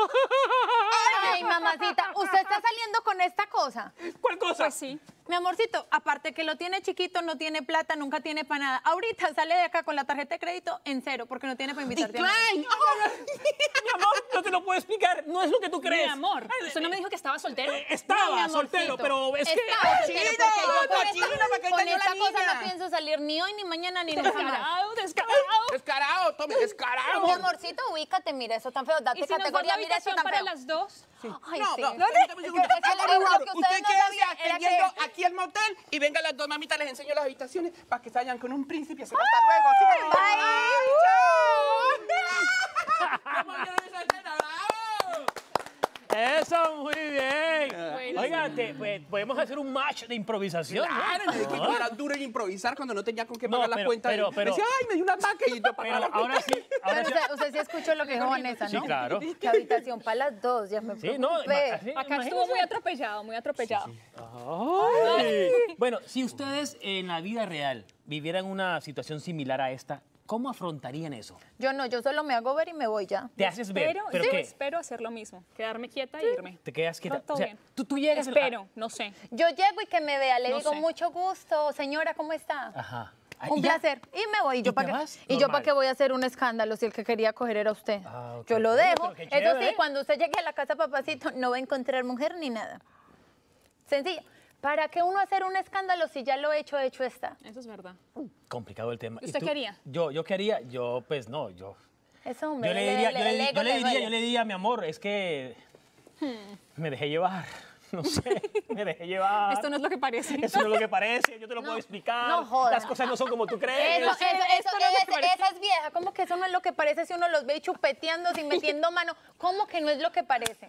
Ay, mamacita, ¿usted está saliendo con esta cosa? ¿Cuál cosa? Pues sí. Mi amorcito, aparte que lo tiene chiquito, no tiene plata, nunca tiene para nada. Ahorita sale de acá con la tarjeta de crédito en cero, porque no tiene para invitarte a nada. ¡Decline! Mi amor, no te lo puedo explicar. No es lo que tú Mi crees. amor, ¿usted no me dijo que estaba soltero? Eh, No, Estaba mi amorcito. soltero, pero es que... Estaba soltero, ¡Cochino! porque yo con ¡Cochino, esta, para que con engañó esta la cosa niña! no pienso salir ni hoy, ni mañana, ni nunca más. Descarado, descarado. Descarado, tome, descarado. Mi amorcito, ubícate, mira, eso tan feo. Date ¿Y si nos das la categoría, mira eso habitación tan para feo. las dos? Ay, No, sí. no, Es no, que- dame un segundo. es que Ah, lo por único favor, que usted ustedes no quédese sabían era atendiendo que- aquí al motel y vengan las dos mamitas, les enseño las habitaciones para que se vayan con un príncipe. Hasta luego. Síganme. Bye. ¡Chao! ¡Vamos a esa escena, bravo! Eso, muy bien. Bueno. Oigan, te- pues, podemos hacer un match de improvisación. Claro, ¿no? es que ¿No? era duro en improvisar cuando no tenía con qué No, pagar la pero- cuenta. pero- y pero- decía, ay, me dio un ataque y no pagaba Pero la cuenta. ahora sí, ahora Pero sí. usted, usted sí escuchó lo que dijo Vanessa, ¿no? Sí, claro. Que habitación para las dos, ya me Sí, no, preocupé. ma- así- Acá estuvo muy atropellado, muy atropellado. Ay. Bueno, si ustedes en la vida real vivieran una situación similar a esta, ¿cómo afrontarían eso? Yo no, yo solo me hago ver y me voy ya. Te haces ver, Pero, ¿pero sí, qué? espero hacer lo mismo, quedarme quieta e irme. Te quedas quieta. Todo O sea, bien. tú, tú llegas a- Espero, no sé. Yo llego y que me vea, le No digo sé. mucho gusto, señora, ¿cómo está? Ajá. Un ¿Y ya? placer. Y me voy. ¿Y yo ¿Y para te qué, vas? y yo Normal. para qué voy a hacer un escándalo si el que quería coger era usted? Ah, ok. Yo lo Oye, dejo. pero qué Eso sí, chévere. cuando usted llegue a la casa, papacito, no va a encontrar mujer ni nada. Sencillo. ¿Para qué uno hacer un escándalo si ya lo hecho, hecho está? Eso es verdad. Complicado el tema. ¿Y ¿Usted tú? qué haría? Yo, yo quería, yo, pues no, yo. Eso, hombre, Yo le el- diría, el- yo le, el di- ego yo le le diría, duele. yo le diría, mi amor, es que me dejé llevar. No sé, me dejé llevar. Esto no es lo que parece. Eso no es lo que parece, yo te lo puedo explicar. no joda. Las cosas no son como tú crees. Eso, eso, eso, esto no es lo que es- parece. esa es vieja. ¿Cómo que eso no es lo que parece si uno los ve chupeteando, sin metiendo mano? ¿Cómo que no es lo que parece?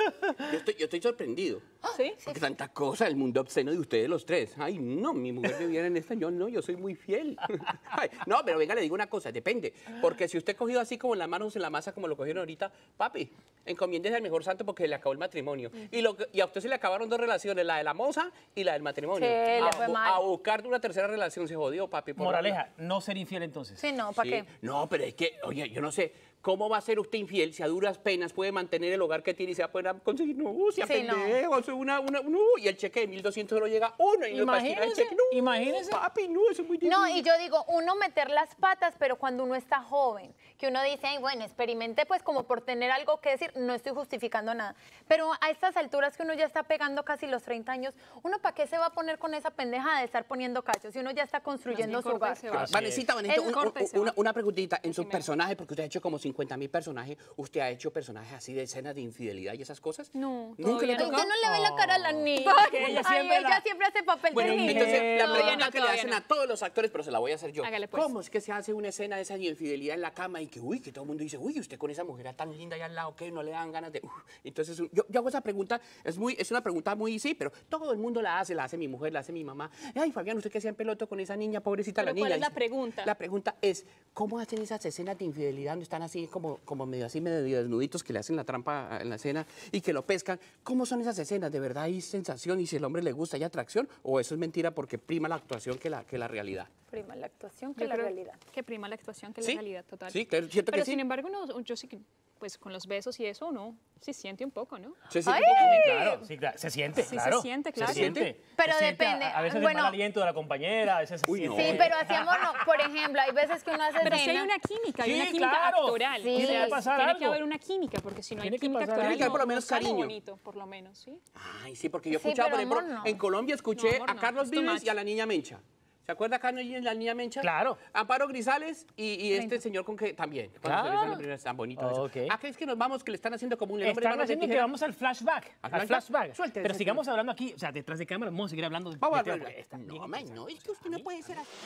Yo estoy, yo estoy sorprendido. ¿Sí? Porque tanta cosa, el mundo obsceno de ustedes los tres. Ay, no, mi mujer me viene en español, no, yo soy muy fiel. Ay, no, pero venga, le digo una cosa, depende. Porque si usted cogido así como en las manos en la masa, como lo cogieron ahorita, papi, encomiéndese al mejor santo porque le acabó el matrimonio. Y, lo, que- y a usted se le acabaron dos relaciones, la de la moza y la del matrimonio. Sí, le a, fue bu- mal. a buscar una tercera relación se jodió, papi. por Moraleja, no ser infiel entonces. Sí, no, ¿para Sí. qué? No, pero es que, oye, yo no sé, ¿cómo va a ser usted infiel si a duras penas puede mantener el hogar que tiene y se va a poder conseguir? No, si a Sí, no. pendejo, eso es una, una, no, y el cheque de mil doscientos solo llega a uno y no para estirar el Imagínese, cheque. No, imagínese. papi, no, eso es muy difícil. No, y yo digo, uno meter las patas, pero cuando uno está joven, que uno dice, ay, bueno, experimenté pues como por tener algo que decir, no estoy justificando nada. Pero a estas alturas que uno ya está pegando casi los treinta años, ¿uno para qué se va a poner con esa pendeja de estar poniendo cachos si uno ya está construyendo su hogar? Vanesita, Vanesita, Es un- corta y un- se va. una, una preguntita. En sus personajes, porque usted ha hecho como cincuenta mil personajes, ¿usted ha hecho personajes así de escenas de infidelidad y esas cosas? No, ¿Nunca le ha Ay, tocado? usted no le ve la cara a la niña. Porque ella Ay, siempre ella la- siempre hace papel Bueno, de niña. entonces la Todavía pregunta no, que le todavía hacen no. a todos los actores, pero se la voy a hacer yo. Hágale, pues. ¿Cómo es que se hace una escena de esa de infidelidad en la cama y que, uy, que todo el mundo dice, uy, usted con esa mujer tan linda ahí al lado, que no le dan ganas de... Uf. Entonces, yo, yo hago esa pregunta, es, muy, es una pregunta muy, sí, pero todo el mundo la hace, la hace mi mujer, la hace mi mamá. Ay, Fabián, ¿usted qué hacía en peloto con esa niña, pobrecita la ¿Pero niña? cuál es la Dice- pregunta? La pregunta es, ¿cómo hacen esas escenas de infidelidad donde están así como, como medio así, medio desnuditos, que le hacen la trampa en la escena y que lo pescan? ¿Cómo son esas escenas? ¿De verdad hay sensación y si el hombre le gusta hay atracción? ¿O eso es mentira porque prima la actuación que la, que la realidad? Prima la actuación que Yo la creo realidad. que prima la actuación que ¿Sí? la realidad, total. Sí, claro, siento que Pero sí. sin embargo, no, yo sí que, pues con los besos y eso, no, sí siente un poco, ¿no? Se siente Ay. un poco, sí, claro, sí, claro, se siente, Sí, se claro. siente, claro. Se siente. Pero Se siente depende, A, a veces bueno. el mal aliento de la compañera, a veces se Uy, siente. Sí, pero hacíamos, no, por ejemplo, hay veces que uno hace Pero sí hay escena- una química, hay Sí, una química claro. actoral. Sí. O sea, Tiene que pasar tiene algo. que haber una química, porque si no hay Tiene que química pasar actoral, algo. Tiene que haber por lo no- menos no sale cariño. bonito, por lo menos, ¿sí? Ay, sí, porque yo Sí, escuchaba, pero por ejemplo, amor, no. en Colombia escuché No, amor, a no. Carlos Es too Vives much. y a la niña Mencha. ¿Se acuerda a Carlos y la niña Mencha? Claro. Amparo Grisales y, y este señor con que también. Cuando se Claro. besan la primera vez, tan bonito eso. Ok. Ah, que es que nos vamos, que le están haciendo como un hombre Están manos de haciendo que tijera. vamos al flashback. ¿Al Al flashback? flashback. Suéltese, Pero sigamos suéltese. hablando aquí, o sea, detrás de cámara, vamos a seguir hablando de Vamos a de tema, hablar. porque está bien No, man, interesante. no, es que usted no puede ser así.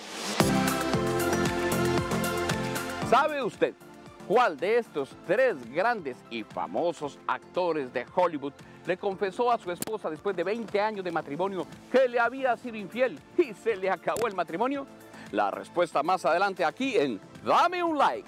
¿Sabe usted cuál de estos tres grandes y famosos actores de Hollywood le confesó a su esposa después de veinte años de matrimonio que le había sido infiel y se le acabó el matrimonio? La respuesta más adelante aquí en Dame un Like.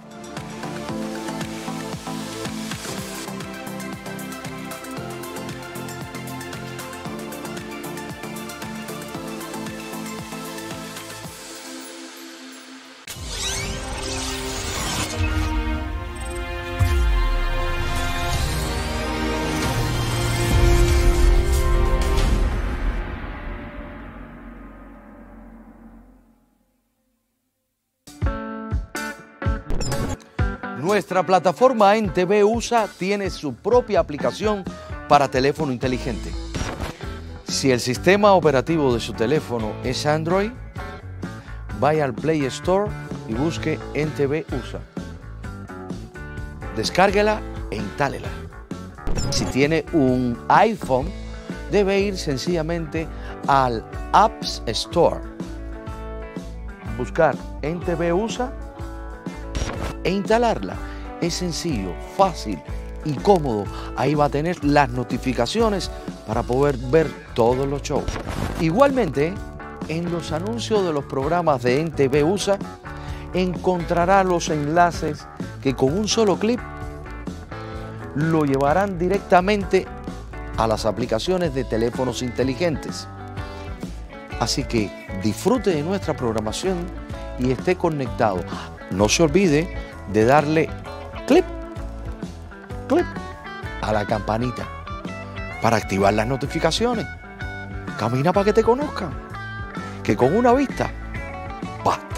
Nuestra plataforma en T V U S A tiene su propia aplicación para teléfono inteligente. Si el sistema operativo de su teléfono es Android, vaya al Play Store y busque en T V U S A. Descárguela e instálela. Si tiene un iPhone, debe ir sencillamente al Apps Store, buscar en T V U S A e instalarla. Es sencillo, fácil y cómodo. Ahí va a tener las notificaciones para poder ver todos los shows. Igualmente, en los anuncios de los programas de N T V U S A, encontrará los enlaces que con un solo clip lo llevarán directamente a las aplicaciones de teléfonos inteligentes. Así que disfrute de nuestra programación y esté conectado. No se olvide de darle clip, clip a la campanita para activar las notificaciones. Camina para que te conozcan, que con una vista basta.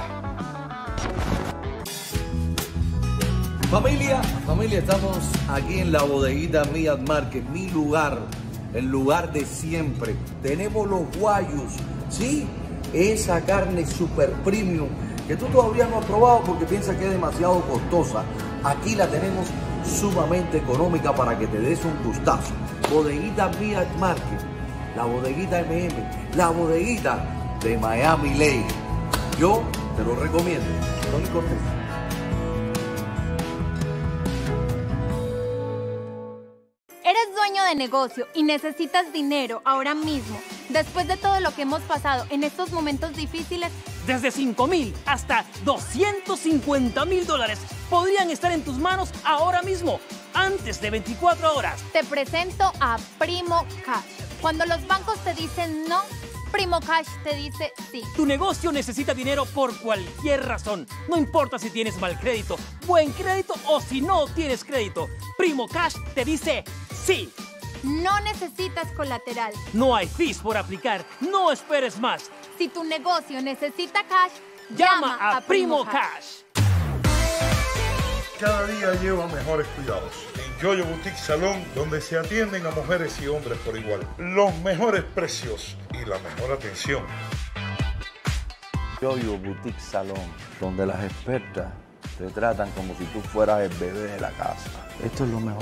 Familia, familia, estamos aquí en la bodeguita Miat Market, mi lugar, el lugar de siempre. Tenemos los guayus, ¿sí? Esa carne super premium que tú todavía no has probado porque piensas que es demasiado costosa. Aquí la tenemos sumamente económica para que te des un gustazo. Bodeguita Miat Market, la bodeguita M M, la bodeguita de Miami Lake. Yo te lo recomiendo. Tony Cortés. Eres dueño de negocio y necesitas dinero ahora mismo. Después de todo lo que hemos pasado en estos momentos difíciles, desde cinco mil hasta doscientos cincuenta mil dólares podrían estar en tus manos ahora mismo, antes de veinticuatro horas. Te presento a Primo Cash. Cuando los bancos te dicen no, Primo Cash te dice sí. Tu negocio necesita dinero por cualquier razón. No importa si tienes mal crédito, buen crédito o si no tienes crédito. Primo Cash te dice sí. No necesitas colateral. No hay fees por aplicar. No esperes más. Si tu negocio necesita cash, llama, llama a, a Primo Cash. Cash. Cada día lleva mejores cuidados. En Yoyo Boutique Salón, donde se atienden a mujeres y hombres por igual. Los mejores precios y la mejor atención. Yoyo Boutique Salón, donde las expertas te tratan como si tú fueras el bebé de la casa. Esto es lo mejor.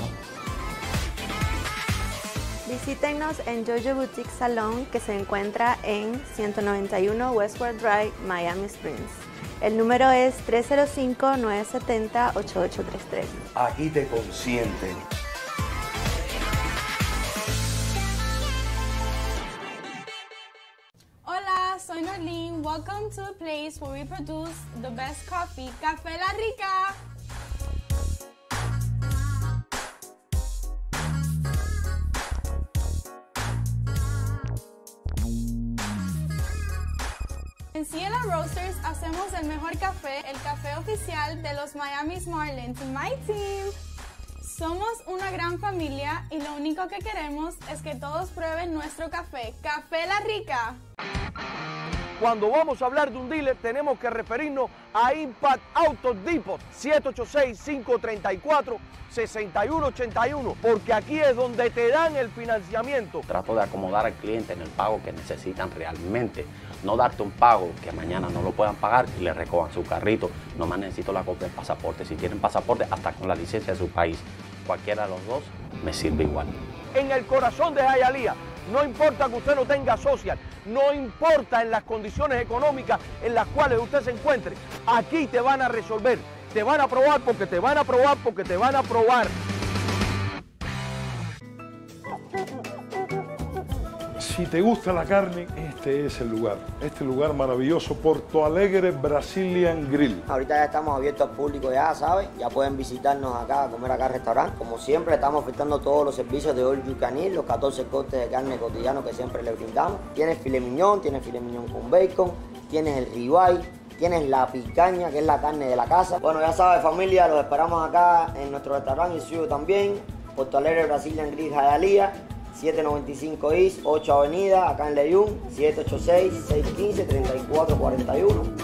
Visítenos en Yoyo Boutique Salón, que se encuentra en ciento noventa y uno Westward Drive, Miami Springs. El número es tres cero cinco, nueve siete cero, ocho ocho tres tres. Aquí te consienten. Hola, soy Norlene. Welcome to a place where we produce the best coffee, Café La Rica. En Ciela Roasters hacemos el mejor café, el café oficial de los Miami Marlins, My Team. Somos una gran familia y lo único que queremos es que todos prueben nuestro café, Café La Rica. Cuando vamos a hablar de un dealer tenemos que referirnos a Impact Auto Depot, siete ocho seis, cinco tres cuatro, seis uno ocho uno, porque aquí es donde te dan el financiamiento. Trato de acomodar al cliente en el pago que necesitan realmente, no darte un pago que mañana no lo puedan pagar y le recojan su carrito. No más necesito la copia del pasaporte, si tienen pasaporte hasta con la licencia de su país, cualquiera de los dos me sirve igual. En el corazón de Hialeah. No importa que usted no tenga social, no importa en las condiciones económicas en las cuales usted se encuentre, aquí te van a resolver, te van a aprobar porque te van a aprobar porque te van a aprobar. Si te gusta la carne, este es el lugar. Este lugar maravilloso, Porto Alegre Brazilian Grill. Ahorita ya estamos abiertos al público, ya sabes. Ya pueden visitarnos acá a comer acá al restaurante. Como siempre, estamos ofertando todos los servicios de All You Can Eat, los catorce cortes de carne cotidianos que siempre le brindamos. Tienes filet mignon, tienes filet mignon con bacon, tienes el ribeye, tienes la picaña, que es la carne de la casa. Bueno, ya sabes, familia, los esperamos acá en nuestro restaurante y suyo también. Porto Alegre Brazilian Grill, Hialeah. siete noventa y cinco East, ocho Avenida, acá en Leyún, siete ocho seis, seis uno cinco, tres cuatro cuatro uno.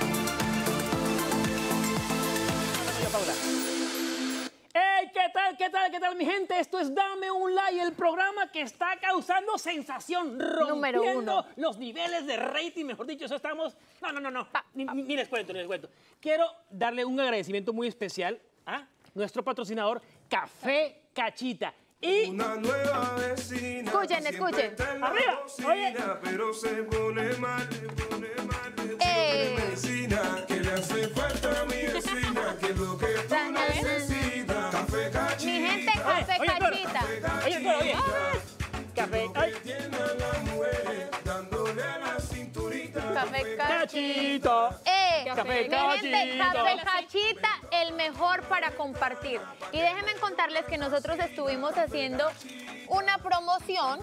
¿Qué tal? ¿Qué tal, qué tal, mi gente? Esto es Dame un Like, el programa que está causando sensación, rompiendo Número uno. los niveles de rating, mejor dicho, eso estamos... No, no, no, no, ni, ni- ni les cuento, ni les cuento. Quiero darle un agradecimiento muy especial a nuestro patrocinador, Café Cachita. Y... Una nueva vecina. Escuchen, escuchen. Arriba, oye. Pero se pone mal, se pone mal. Eh. Vecina, que le hace falta a mi vecina, que es lo que tú necesitas. Café Cachita. Mi gente, Café Oye, Flor. Cachita. Oye, Flor, oye. Café, ay. Tiene a las mujeres dándole a la cinturita. Café Cachita. Eh, Café mi Cachita. gente, Café Cachita, el mejor para compartir. Y déjenme contarles que nosotros estuvimos haciendo una promoción,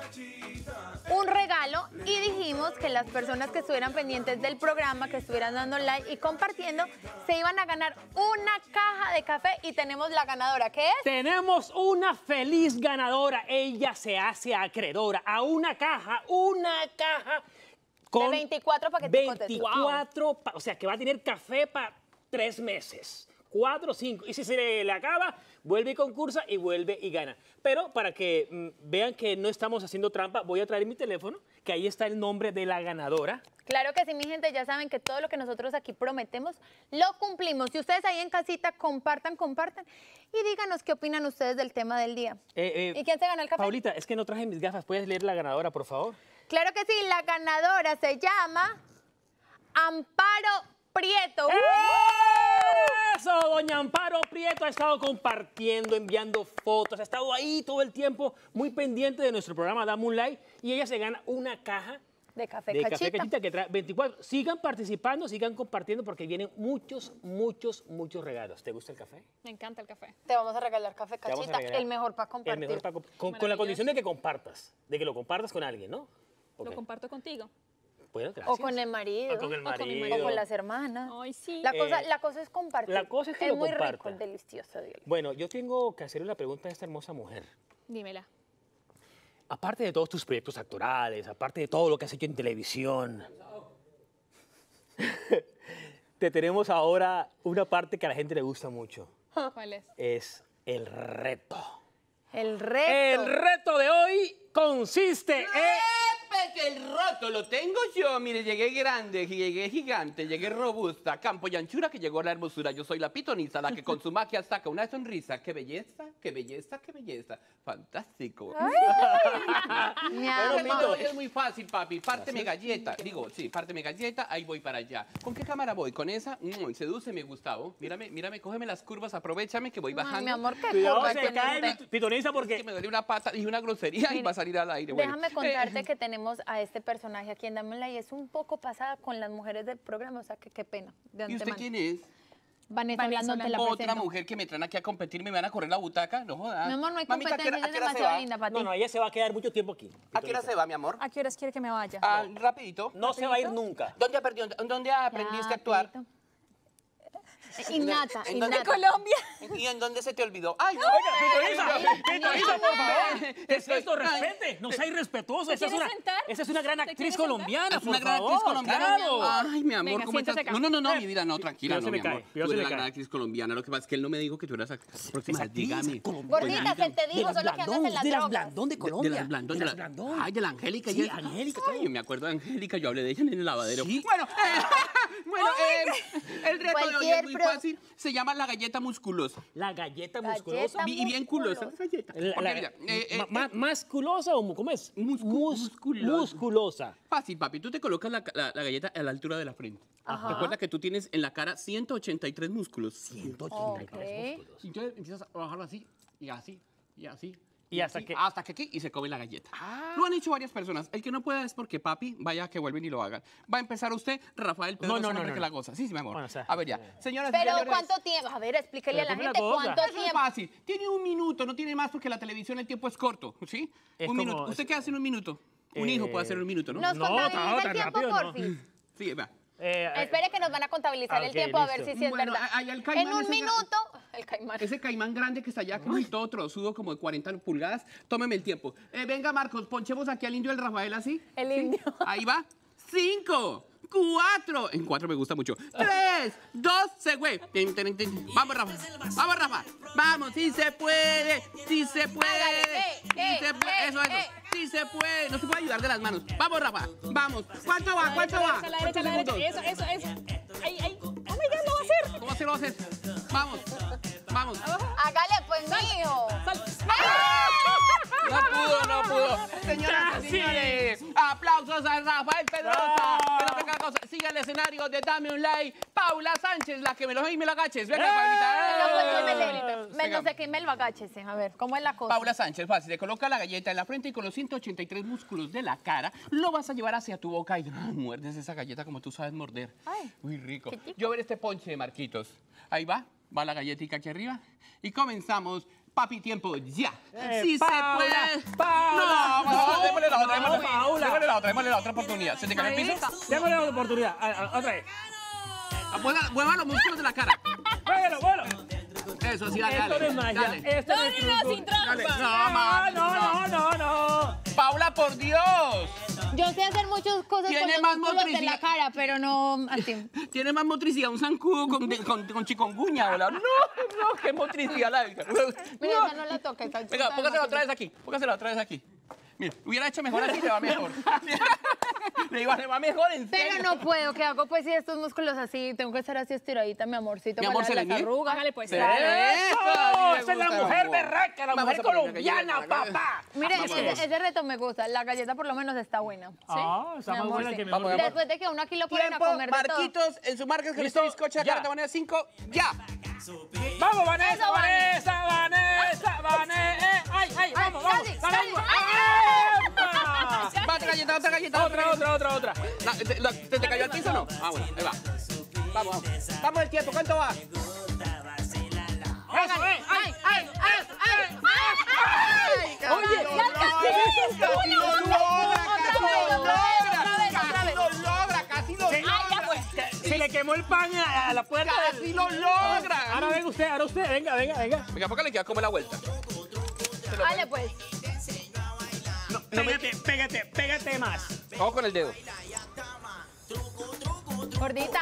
un regalo, y dijimos que las personas que estuvieran pendientes del programa, que estuvieran dando like y compartiendo, se iban a ganar una caja de café, y tenemos la ganadora, ¿qué es? Tenemos una feliz ganadora. Ella se hace acreedora a una caja, una caja con De veinticuatro paquetes. veinticuatro, pa- o sea, que va a tener café para tres meses. Cuatro o cinco. Y si se le, le acaba, vuelve y concursa y vuelve y gana. Pero para que mm, vean que no estamos haciendo trampa, voy a traer mi teléfono, que ahí está el nombre de la ganadora. Claro que sí, mi gente, ya saben que todo lo que nosotros aquí prometemos, lo cumplimos. Si ustedes ahí en casita compartan, compartan, y díganos qué opinan ustedes del tema del día. Eh, eh, ¿Y quién se ganó el café? Paulita, es que no traje mis gafas. ¿Puedes leer la ganadora, por favor? Claro que sí, la ganadora se llama Amparo Prieto. Eso, doña Amparo Prieto ha estado compartiendo, enviando fotos, ha estado ahí todo el tiempo muy pendiente de nuestro programa Dame un Like, y ella se gana una caja de café de Cachita. café Cachita que trae veinticuatro. Sigan participando, sigan compartiendo, porque vienen muchos, muchos, muchos regalos. ¿Te gusta el café? Me encanta el café. Te vamos a regalar café Te vamos a Cachita, regalar el mejor para compartir. El mejor para comp- con, con la condición de que compartas, de que lo compartas con alguien, ¿no? Ok. Lo comparto contigo. Bueno, gracias. O con el marido. O con el O con, marido. o con las hermanas. Ay, sí. La cosa, Eh, la cosa es compartir. la cosa es que es lo muy rico, compartan. es delicioso. Dígale. Bueno, yo tengo que hacerle una pregunta a esta hermosa mujer. Dímela. Aparte de todos tus proyectos actorales, aparte de todo lo que has hecho en televisión, te tenemos ahora una parte que a la gente le gusta mucho. ¿Cuál es? Es el reto. El reto. El reto de hoy consiste en... ¡Epe, que el roto lo tengo yo! Mire, llegué grande, llegué gigante, llegué robusta, campo y anchura que llegó la hermosura. Yo soy la pitonisa, la que con su magia saca una sonrisa. ¡Qué belleza, qué belleza, qué belleza! ¡Fantástico! Mi Bueno, amor. Pito, es muy fácil, papi. Párteme galleta. Digo, sí, párteme galleta, ahí voy para allá. ¿Con qué cámara voy? ¿Con esa? Mm, sedúceme, Gustavo. Mírame, mírame, cógeme las curvas, aprovechame que voy Ay, bajando. mi amor, qué Cuidado, curva se tiene cae usted. mi pitoniza porque... Es que me duele una pata y una grosería y Mire, va a salir al aire. Bueno, Déjame eh, contarte que tenemos a este personaje aquí en Dámela, y es un poco pasada con las mujeres del programa, o sea que qué pena. De ¿Y usted antemano. quién es? Vanessa, Blandón, te la Otra presento. mujer que me traen aquí a competir, me van a correr la butaca. No jodas. Mi amor, no hay Mamita, ¿a qué hora- competencia, a qué ella hora es se demasiado va? linda para ti. No, no, ella se va a quedar mucho tiempo aquí. ¿A qué hora se va, mi amor? ¿A qué horas quiere que me vaya? Ah, rapidito. No se va a ir nunca. ¿Dónde, aprendió- ¿Dónde aprendiste a actuar? Innata, ¿En dónde- innata. Colombia. ¿Y en dónde se te olvidó? ¡Ay, no! Oiga, Pitoniza, Pitoniza, por favor. Estoy- ¿Qué es esto? Respete. No sea irrespetuoso. Esa es quiere una, sentar? esa es una gran ¿Se actriz quiere sentar? colombiana, Es por una gran favor. actriz colombiana. Claro. Ay, mi amor, Venga, ¿cómo estás? siéntese acá. No, no, no, no, mi vida, no, tranquila, Cuidado, no, se mi me cae, amor. cuidado, Tú se eres me la gran cae. actriz colombiana. Lo que pasa es que él no me dijo que tú eras act- próxima. actriz, Dígame. Gordita, se te dijo, solo que andas en las de las drogas. Blandón de De, Colombia. de las Blandón. De de las la- Blandón. Ay, de la Angélica. Sí, y el- Angélica, Ay, yo me acuerdo de Angélica, yo hablé de ella en el lavadero. Sí. Bueno, eh, bueno eh, el reto de hoy Cualquier es muy pro- fácil. Se llama la galleta musculosa. La galleta Galleta musculosa. Y, y bien culosa. musculosa. Galleta. La- Porque la- mira, eh, eh, ma- ma- ¿Masculosa o mu- cómo es? Muscu- Mus- musculosa. Musculosa. Fácil, papi. Tú te colocas la, la- la galleta a la altura de la frente. Ajá. Recuerda que tú tienes en la cara ciento ochenta y tres músculos. ciento ochenta y tres Ok. músculos. Y entonces empiezas a bajarlo así, y así, y así. Y hasta así, que- Hasta que aquí, y se come la galleta. Lo han hecho varias personas. El que no pueda es porque papi, vaya que vuelven y lo hagan. Va a empar usted, Rafael Pedro, No, no, el no, hombre no, que no. la goza. Sí, sí, mi amor. Bueno, o sea, a ver ya. eh. Señoras y Pero señores. ¿cuánto tiempo? A ver, explíquele a Pero la ¿cómo la gente cosa? cuánto Eso es tiempo. fácil. Tiene un minuto, no tiene más porque la televisión el tiempo es corto, ¿sí? Es un como- minuto. ¿Usted qué hace en un minuto? Un Eh, hijo puede hacer en un minuto, ¿no? Nos No, contabiliza tan- el tan tiempo, rápido no. porfis. Sí, va. Eh, eh, Espere que nos van a contabilizar el ok, tiempo a ver listo. si sí es Bueno, verdad. ahí el caimán En un ese- minuto, el caimán. Ese caimán grande que está allá, que es todo trozudo, como de cuarenta pulgadas. Tómeme el tiempo. Eh, venga, Marcos, ponchemos aquí al indio del Rafael así. El ¿sí? indio. Ahí va. Cinco, cuatro. En cuatro me gusta mucho. Tres, dos, se fue. Ten, ten, ten. Vamos, Rafa. Vamos, Rafa. Vamos, sí se puede. Sí se puede. Sí se puede. Eso, eso. Sí se puede. No se puede ayudar de las manos. Vamos, Rafa. Vamos. ¿Cuánto va? ¿Cuánto va? A la derecha, a la derecha. Eso, eso, eso. Ahí, ahí. Oh my God, lo va a hacer. ¿Cómo se lo va a hacer? Vamos. Vamos. Hágale, pues, mijo. No pudo, no pudo. Señoras y señores, aplausos a Rafael Pedrosa. Pero venga, cosa, siga el escenario de Dame un Like. Paula Sánchez, la que me lo y me lo agaches. Venga, Paulita. Me no sé qué me lo agáchese. A ver, ¿cómo es la cosa? Paula Sánchez, fácil. Te coloca la galleta en la frente y con los ciento ochenta y tres músculos de la cara lo vas a llevar hacia tu boca y ah, muerdes esa galleta como tú sabes morder. Ay, muy rico. Yo ver este ponche de Marquitos. Ahí va, va la galletica aquí arriba y comenzamos. Papi, tiempo, ya. Eh, sí Paula, se puede. Paula. No, no, démosle la otra, démosle, Paula. démosle la otra, démosle la otra oportunidad. ¿Se te cayó el piso? Démosle la oportunidad. A- a- Otra vez. Mueva, mueva los músculos de la cara. Muévelo, muévelo. Eso, sí, dale, Esto no dale. es magia. Dale. Esto no, no, no, truco. sin trampa. Dale. No, ma, no, no, no, no. Paula, por Dios. Yo sé hacer muchas cosas Tiene con los más músculos de motricidad. la cara, pero no así. Tiene más motricidad un zancudo con, con, con chikungunya, ¿verdad? No, no, qué motricidad la Mira, no. esa no la toques. Venga, póngasela otra vez aquí. Póngasela otra vez aquí. Mira, hubiera hecho mejor así, le va mejor. Le iba, le va mejor, en serio. Pero no puedo, ¿qué hago? Pues si estos músculos así, tengo que estar así estiradita, mi amorcito. Mi amor, para ¿se le las mide? arrugas. Hágale pues. Pero ¡Eso! eso, ¡Esa es la mujer berraca, la Vamos mujer a poner la colombiana, galleta. papá! Mire, Vamos. ese, ese reto me gusta. La galleta por lo menos está buena. ¿Sí? Ah, está Mi más amor, buena sí. que mi Vamos, amor. amor. Después de que uno aquí lo ponen a Tiempo, comer de todo. Marquitos, en su marca que Listo, le bizcocho ya. acá, te manera cinco, ya. ¡Vamos, Vanessa, Eso, Vanessa, Vanessa, Vanessa! ¡Ay, ay, vamos, vamos! casi, ¡Vamos! casi. ¡Epa! Va, otra galleta, otra galleta. Otra, otra, otra, otra. La- ¿Te, la- te- te cayó al piso o no? Ah, bueno, ahí va. Vamos, vamos. Vamos el tiempo, ¿cuánto va? ¡Eso, eh! ¡Ay, ay, ay, ay! ¡Ay! Oye, ¡Ya alcancé! ¡Casi lo logra! ¡Casi lo Otra vez, logra! otra vez, otra ¡Casi vez. lo logra! ¡Casi lo Sí. logra! Ay, ya pues. Se le quemó el pan a a la puerta. del- ¡Casi lo logra! Ahora venga usted, ahora usted. Venga, venga, venga. Venga, ¿por qué le queda como la vuelta? Dale, pues. Pégate, pégate, pégate más. Vamos con el dedo. Gordita.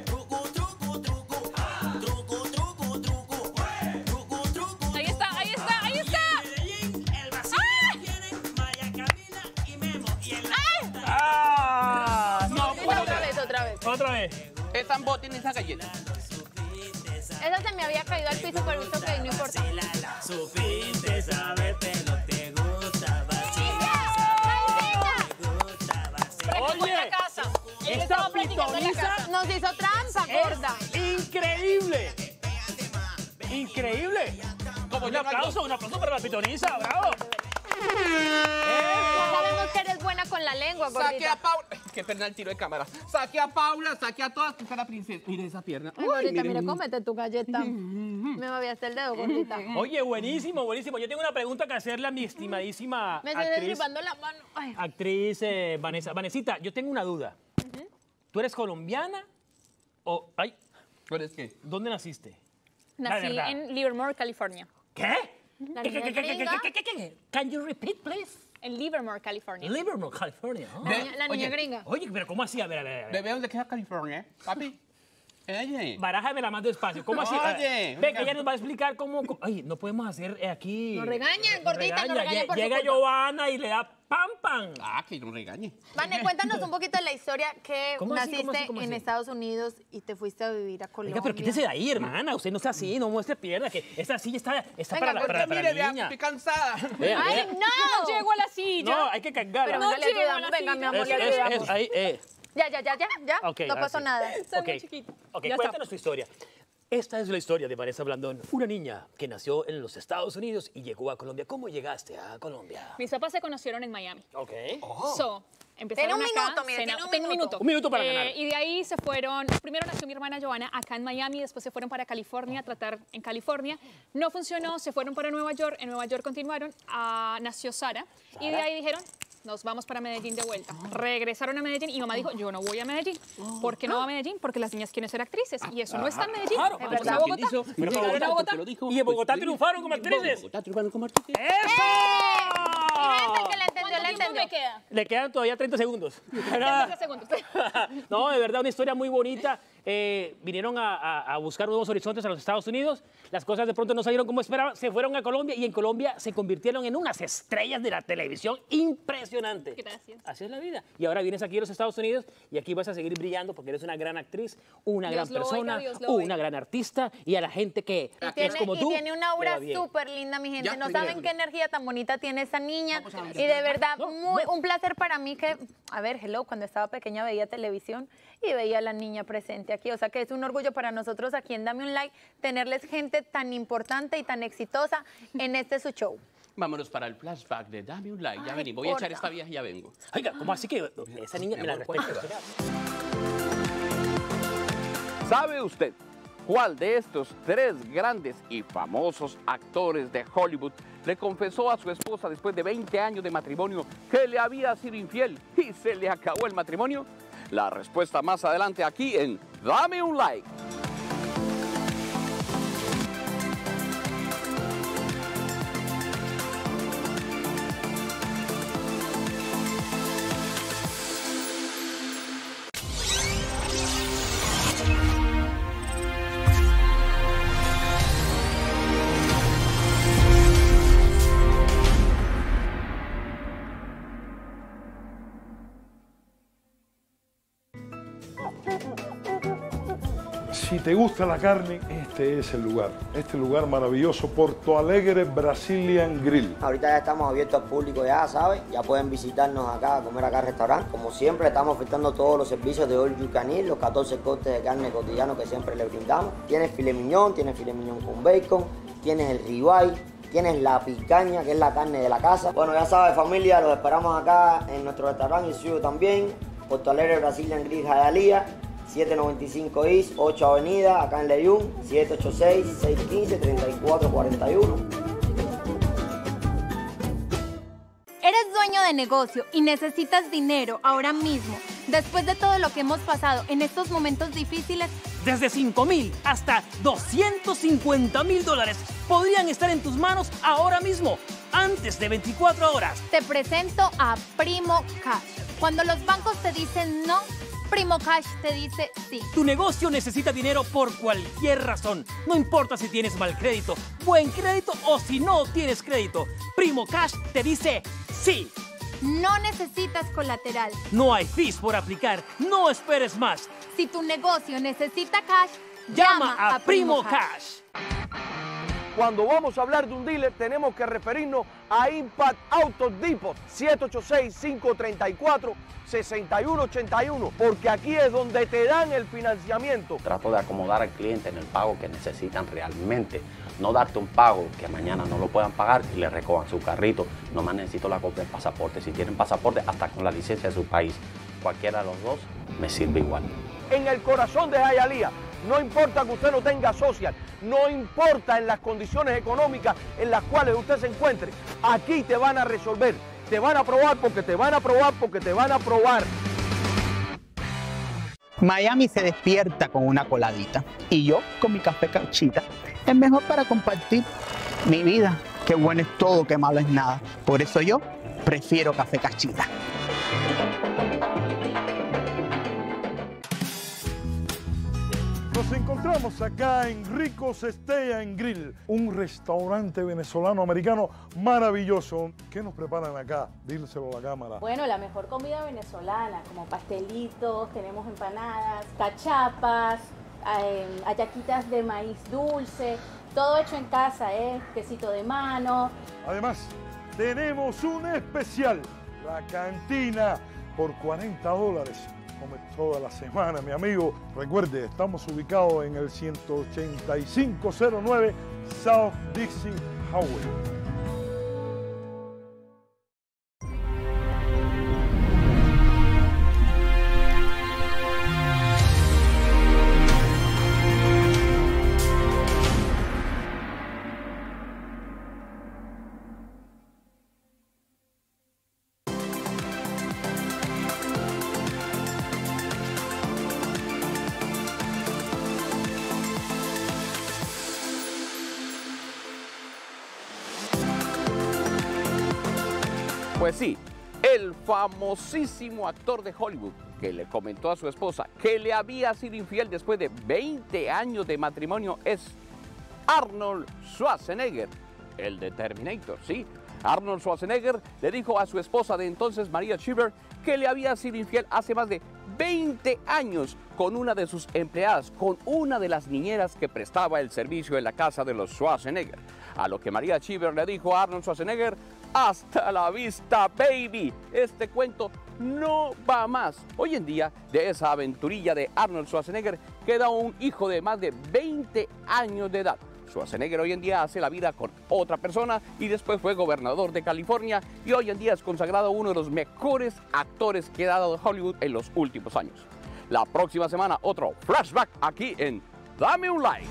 Ahí está, ahí está, ahí está. ¡Ah! No, Dila otra vez, otra vez. otra vez. Es tan tiene esa galleta. Esa se me había caído al piso, pero visto que no importa. Supiste saber, pero te gusta Oye, esta pitoniza Nos hizo trampa, gorda. es increíble. Increíble. Como Un yo no aplauso, un aplauso para la pitoniza, bravo. Ya sabemos que eres buena con la lengua, Saque a gordita. Paula. Qué pena el tiro de cámara. Saque a Paula, saque a todas. Tú la princesa. Mire esa pierna. Ay, gordita, mira, cómete tu galleta. Me babiaste el dedo, gordita. Oye, buenísimo, buenísimo. Yo tengo una pregunta que hacerle a mi estimadísima Me estoy actriz, destripando la mano. Ay. actriz eh, Vanessa. Vanesita, yo tengo una duda. ¿Tú eres colombiana o... Ay, ¿Cuál es qué? ¿dónde naciste? La Nací verdad. en Livermore, California. ¿Qué? La ¿Qué, qué, niña qué, qué, qué, gringa. qué, qué, qué, qué? Can you repeat, please? En Livermore, California. Livermore, California. Ah. La niña, la niña Oye, gringa. Oye, pero ¿cómo así? A ver, a ver, a ver. Bebé, ¿dónde queda California? Papi. Oye. Barájamela más despacio. ¿Cómo así? Oye, Ve, que ella nos va a explicar cómo... cómo- Ay, no podemos hacer eh, aquí... Nos regañan, gordita, nos regañan Lle- por su Llega culpa. Giovanna y le da pam, pam. Ah, que no regañe. Vane, cuéntanos un poquito de la historia que ¿Cómo así, naciste cómo así, cómo en así? Estados Unidos y te fuiste a vivir a Colombia. Oiga, pero quítese de ahí, hermana. Usted no sea así, no muestre pierna, que esta silla está, está Venga, para la, porque para, para Mire, la vea, niña. estoy cansada. Vea, ¡Ay, vea. no! No llego a la silla. No, hay que cargarla. Pero No venga, le llego a ayudamos. la Venga, mi silla. amor, Es, le es, ayudamos. es, ahí, eh. Ya, ya, ya, ya, ya. Ok, no ahora pasó sí. nada. Soy muy Ok. chiquita. Ok, Ya está. cuéntanos tu historia. Esta es la historia de Vanessa Blandón, una niña que nació en los Estados Unidos y llegó a Colombia. ¿Cómo llegaste a Colombia? Mis papás se conocieron en Miami. Ok. So, empezaron Tiene un acá, minuto, mire, se tiene ena- un tengo minuto. Un minuto para Eh, ganar. Y de ahí se fueron, primero nació mi hermana Giovanna acá en Miami, después se fueron para California a tratar en California. No funcionó, se fueron para Nueva York, en Nueva York continuaron, ah, nació Sara, y de ahí dijeron, nos vamos para Medellín de vuelta. Regresaron a Medellín y mamá dijo, yo no voy a Medellín. ¿Por qué no va a Medellín? Porque las niñas quieren ser actrices y eso no está en Medellín. Claro, Es porque verdad, ¿quién Bogotá. hizo? Pero Llegaron Bogotá, a Bogotá. porque lo dijo. Y en Bogotá triunfaron como actrices. Bogotá triunfaron como actrices. ¡Eso! Mi gente, el que la entendió, la entendió. me queda? Le quedan todavía treinta segundos. treinta segundos. No, de verdad, una historia muy bonita. Eh, vinieron a, a, a buscar nuevos horizontes a los Estados Unidos. Las cosas de pronto no salieron como esperaban. Se fueron a Colombia y en Colombia se convirtieron en unas estrellas de la televisión impresionante. Gracias. Así es la vida. Y ahora vienes aquí a los Estados Unidos y aquí vas a seguir brillando porque eres una gran actriz, una Dios gran lo persona, oiga, Dios lo una oiga. gran artista y a la gente que, Y que tiene, es como y tú. tiene una le aura va bien. súper linda, mi gente. Ya, No primero. saben qué energía tan bonita tiene esa niña. Y de verdad, muy, un placer para mí que, a ver, hello, cuando estaba pequeña veía televisión y veía a la niña presente aquí. O sea que es un orgullo para nosotros aquí en Dame un Like tenerles gente tan importante y tan exitosa en este su show. Vámonos para el flashback de Dame un Like. Ya Ay, vení, voy a echar porfa. esta vieja y ya vengo. Oiga, ¿cómo así que esa niña me la respeta? ¿Sabe usted cuál de estos tres grandes y famosos actores de Hollywood le confesó a su esposa después de veinte años de matrimonio que le había sido infiel y se le acabó el matrimonio? La respuesta más adelante aquí en Dame un Like. Si te gusta la carne, este es el lugar. Este lugar maravilloso, Porto Alegre Brazilian Grill. Ahorita ya estamos abiertos al público, ya saben, ya pueden visitarnos acá, a comer acá al restaurante. Como siempre, estamos ofertando todos los servicios de All You Can Eat, los catorce cortes de carne cotidianos que siempre les brindamos. Tienes filet mignon, tienes filet mignon con bacon, tienes el ribeye, tienes la picaña, que es la carne de la casa. Bueno, ya sabes, familia, los esperamos acá en nuestro restaurante y suyo también, Porto Alegre Brazilian Grill Hialeah, siete noventa y cinco East, ocho Avenida, acá en Leyún, siete ocho seis, seis uno cinco, tres cuatro cuatro uno. Eres dueño de negocio y necesitas dinero ahora mismo. Después de todo lo que hemos pasado en estos momentos difíciles, Desde cinco mil hasta doscientos cincuenta mil dólares podrían estar en tus manos ahora mismo, antes de veinticuatro horas. te presento a Primo Cash. Cuando los bancos te dicen no, Primo Cash te dice sí. Tu negocio necesita dinero por cualquier razón. No importa si tienes mal crédito, buen crédito o si no tienes crédito. Primo Cash te dice sí. No necesitas colateral. No hay fees por aplicar. No esperes más. Si tu negocio necesita cash, Llama a Primo Cash. Cuando vamos a hablar de un dealer, tenemos que referirnos a Impact Auto Depot, siete ocho seis, cinco tres cuatro, seis uno ocho uno, porque aquí es donde te dan el financiamiento. Trato de acomodar al cliente en el pago que necesitan realmente. No darte un pago que mañana no lo puedan pagar y le recojan su carrito. Nomás necesito la copia del pasaporte. Si tienen pasaporte, hasta con la licencia de su país. Cualquiera de los dos me sirve igual. En el corazón de Hialeah, no importa que usted no tenga social, no importa en las condiciones económicas en las cuales usted se encuentre, aquí te van a resolver, te van a aprobar porque te van a aprobar porque te van a aprobar. Miami se despierta con una coladita y yo con mi café cauchita es mejor para compartir mi vida. Qué bueno es todo, qué malo es nada. Por eso yo prefiero café cachita. Nos encontramos acá en Rico's Stay and Grill, un restaurante venezolano-americano maravilloso. ¿Qué nos preparan acá? Díselo a la cámara. Bueno, la mejor comida venezolana, como pastelitos, tenemos empanadas, cachapas, eh, hallaquitas de maíz dulce, todo hecho en casa, ¿eh? Quesito de mano. Además, tenemos un especial, la cantina, por cuarenta dólares. Come toda la semana, mi amigo. Recuerde, estamos ubicados en el ciento ochenta y cinco cero nueve South Dixie Highway. Pues sí, el famosísimo actor de Hollywood, que le comentó a su esposa que le había sido infiel después de veinte años de matrimonio, es Arnold Schwarzenegger, el de Terminator, sí. Arnold Schwarzenegger le dijo a su esposa de entonces, Maria Shriver, que le había sido infiel hace más de veinte años con una de sus empleadas, con una de las niñeras que prestaba el servicio en la casa de los Schwarzenegger. A lo que Maria Shriver le dijo a Arnold Schwarzenegger, hasta la vista, baby. Este cuento no va más. Hoy en día, de esa aventurilla de Arnold Schwarzenegger, queda un hijo de más de veinte años de edad. Schwarzenegger hoy en día hace la vida con otra persona y después fue gobernador de California y hoy en día es consagrado uno de los mejores actores que ha dado Hollywood en los últimos años. La próxima semana otro flashback aquí en Dame un Like.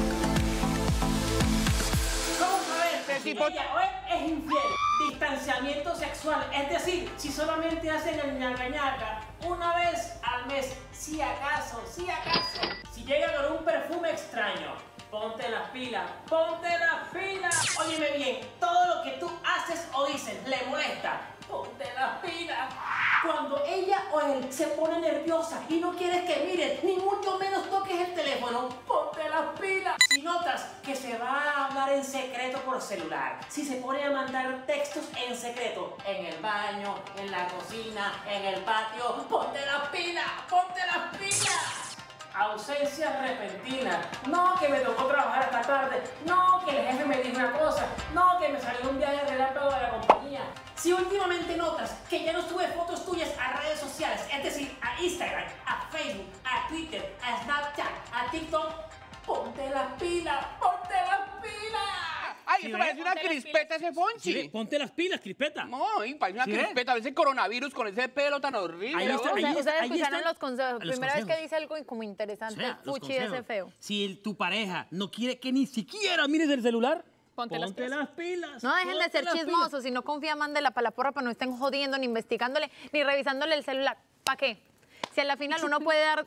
¿Cómo saber si ella o él es infiel? Distanciamiento sexual, es decir, si solamente hacen el ñaga-ñaga una vez al mes, si acaso, si acaso. Si llega con un perfume extraño, ponte las pilas, ponte las pilas. Óyeme bien, todo lo que tú haces o dices le molesta. Ponte las pilas. Cuando ella o él se pone nerviosa y no quieres que mires, ni mucho menos toques el teléfono, ponte las pilas. Si notas que se va a hablar en secreto por celular, si se pone a mandar textos en secreto, en el baño, en la cocina, en el patio, ponte las pilas, ponte las pilas. Ausencia repentina. No, que me tocó trabajar hasta tarde. No, que el jefe me dijo una cosa. No, que me salió un viaje relámpago de la compañía. Si últimamente notas que ya no sube fotos tuyas a redes sociales, es decir, a Instagram, a Facebook, a Twitter, a Snapchat, a TikTok, ponte las pilas, ponte las pilas. Ay, eso parece una crispeta ese Fonchi. Sí, ponte las pilas, crispeta. No, y parece una ¿Sí? crispeta. A veces coronavirus con ese pelo tan horrible. Ahí está, O sea, ahí ustedes está, ahí escucharon están los consejos. los Primera vez consejos. que dice algo como interesante, O sea, los fuchi ese consejos. feo. Si el- tu pareja no quiere que ni siquiera mires el celular, Ponte las pilas. las pilas. No dejen de ponte ser las chismosos, si no confía, mándela para la porra, para no estén jodiendo, ni investigándole, ni revisándole el celular. ¿Para qué? Si a la final uno puede dar...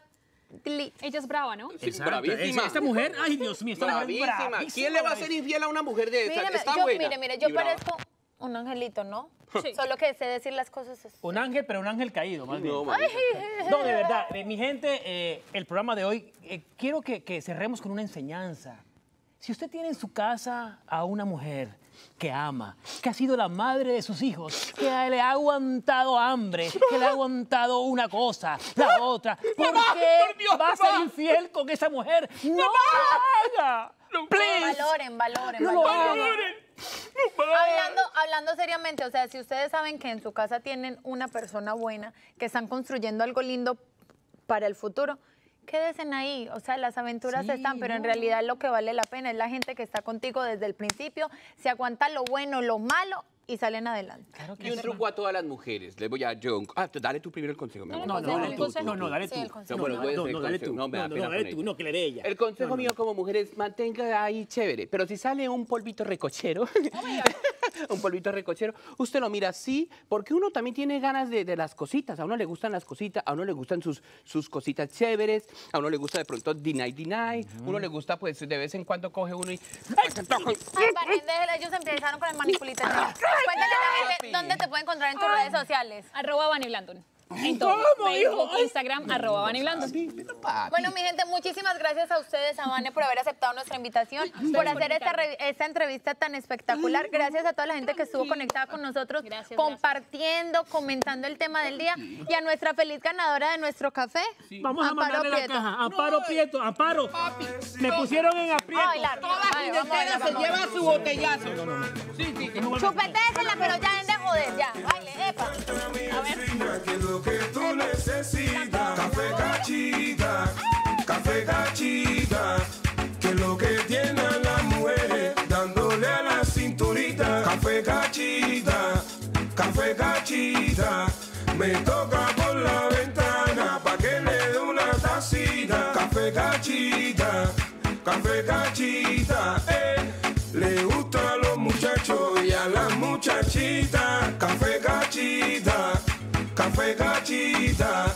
Ella es brava, ¿no? Sí, Exacto. bravísima. Esta mujer, ay Dios mío, esta mujer es Bravísima. bravísima, ¿Quién le va a ser infiel a una mujer de esta? Míreme, Está yo, buena. mire, mire, yo y brava. parezco un angelito, ¿no? Sí. Solo que sé decir las cosas. así. Un ángel, pero un ángel caído, más bien. No, Ay, No, de verdad, eh, mi gente, eh, el programa de hoy, eh, quiero que, que cerremos con una enseñanza. Si usted tiene en su casa a una mujer que ama, que ha sido la madre de sus hijos, que le ha aguantado hambre, que le ha aguantado una cosa, la otra, ¿por ¡Mamá! qué ¡Por Dios, va a ser mamá! infiel con esa mujer? ¡No lo haga! ¡Please! Valoren, valoren, ¡No lo valoren. haga! Hablando, hablando seriamente, o sea, si ustedes saben que en su casa tienen una persona buena, que están construyendo algo lindo para el futuro, quédense ahí. O sea, las aventuras Sí, están, pero en no. realidad lo que vale la pena es la gente que está contigo desde el principio, se aguanta lo bueno, lo malo y salen adelante. Y un truco a todas las mujeres. Les voy a yo. Ah, dale tú primero el consejo, mi amor. No, no, dale tú, consejo. no, no, dale Sí, tú. el consejo. No, bueno, No, voy a no, hacer no, el dale consejo. tú. No, me da No, no, pena dale con tú, ella. no, que le dé ella. El consejo No, no. mío como mujer es mantenga ahí chévere. Pero si sale un polvito recochero, un polvito recochero, usted lo mira así, porque uno también tiene ganas de, de las cositas. A uno le gustan las cositas, a uno le gustan sus, sus cositas chéveres, a uno le gusta de pronto deny, deny, uno le gusta pues de vez en cuando coge uno y... Ay, Vanessa, déjela, ellos empezaron con el manipulito. Cuéntale a la gente dónde te puede encontrar en tus redes sociales. Arroba Vani Blandon. En todo. Facebook, Instagram, arroba Vani Blandon. Bueno, mi gente, muchísimas gracias a ustedes, a Vane, por haber aceptado nuestra invitación, por hacer esta, re- esta entrevista tan espectacular. Gracias a toda la gente que estuvo conectada con nosotros, Gracias, compartiendo, comentando el tema del día, y a nuestra feliz ganadora de nuestro café, Vamos a Amparo mandarle la Prieto. caja. Amparo Prieto, Amparo. Me pusieron en aprieto. Vamos a bailar. Vale, vamos a bailar, se vamos a lleva bailar. su botellazo. Sí, sí. Chupetésela, pero ya den de joder, ya. Baile, epa. A ver. Que es lo que tú necesitas. Café Cachita, café Cachita, que es lo que tienen las mujeres dándole a la cinturita. Café Cachita, café Cachita, me toca por la ventana pa' que le dé una tacita. Café Cachita, café Cachita, eh, le gusta a los muchachos y a las muchachitas. Café Cachita, café Cachita.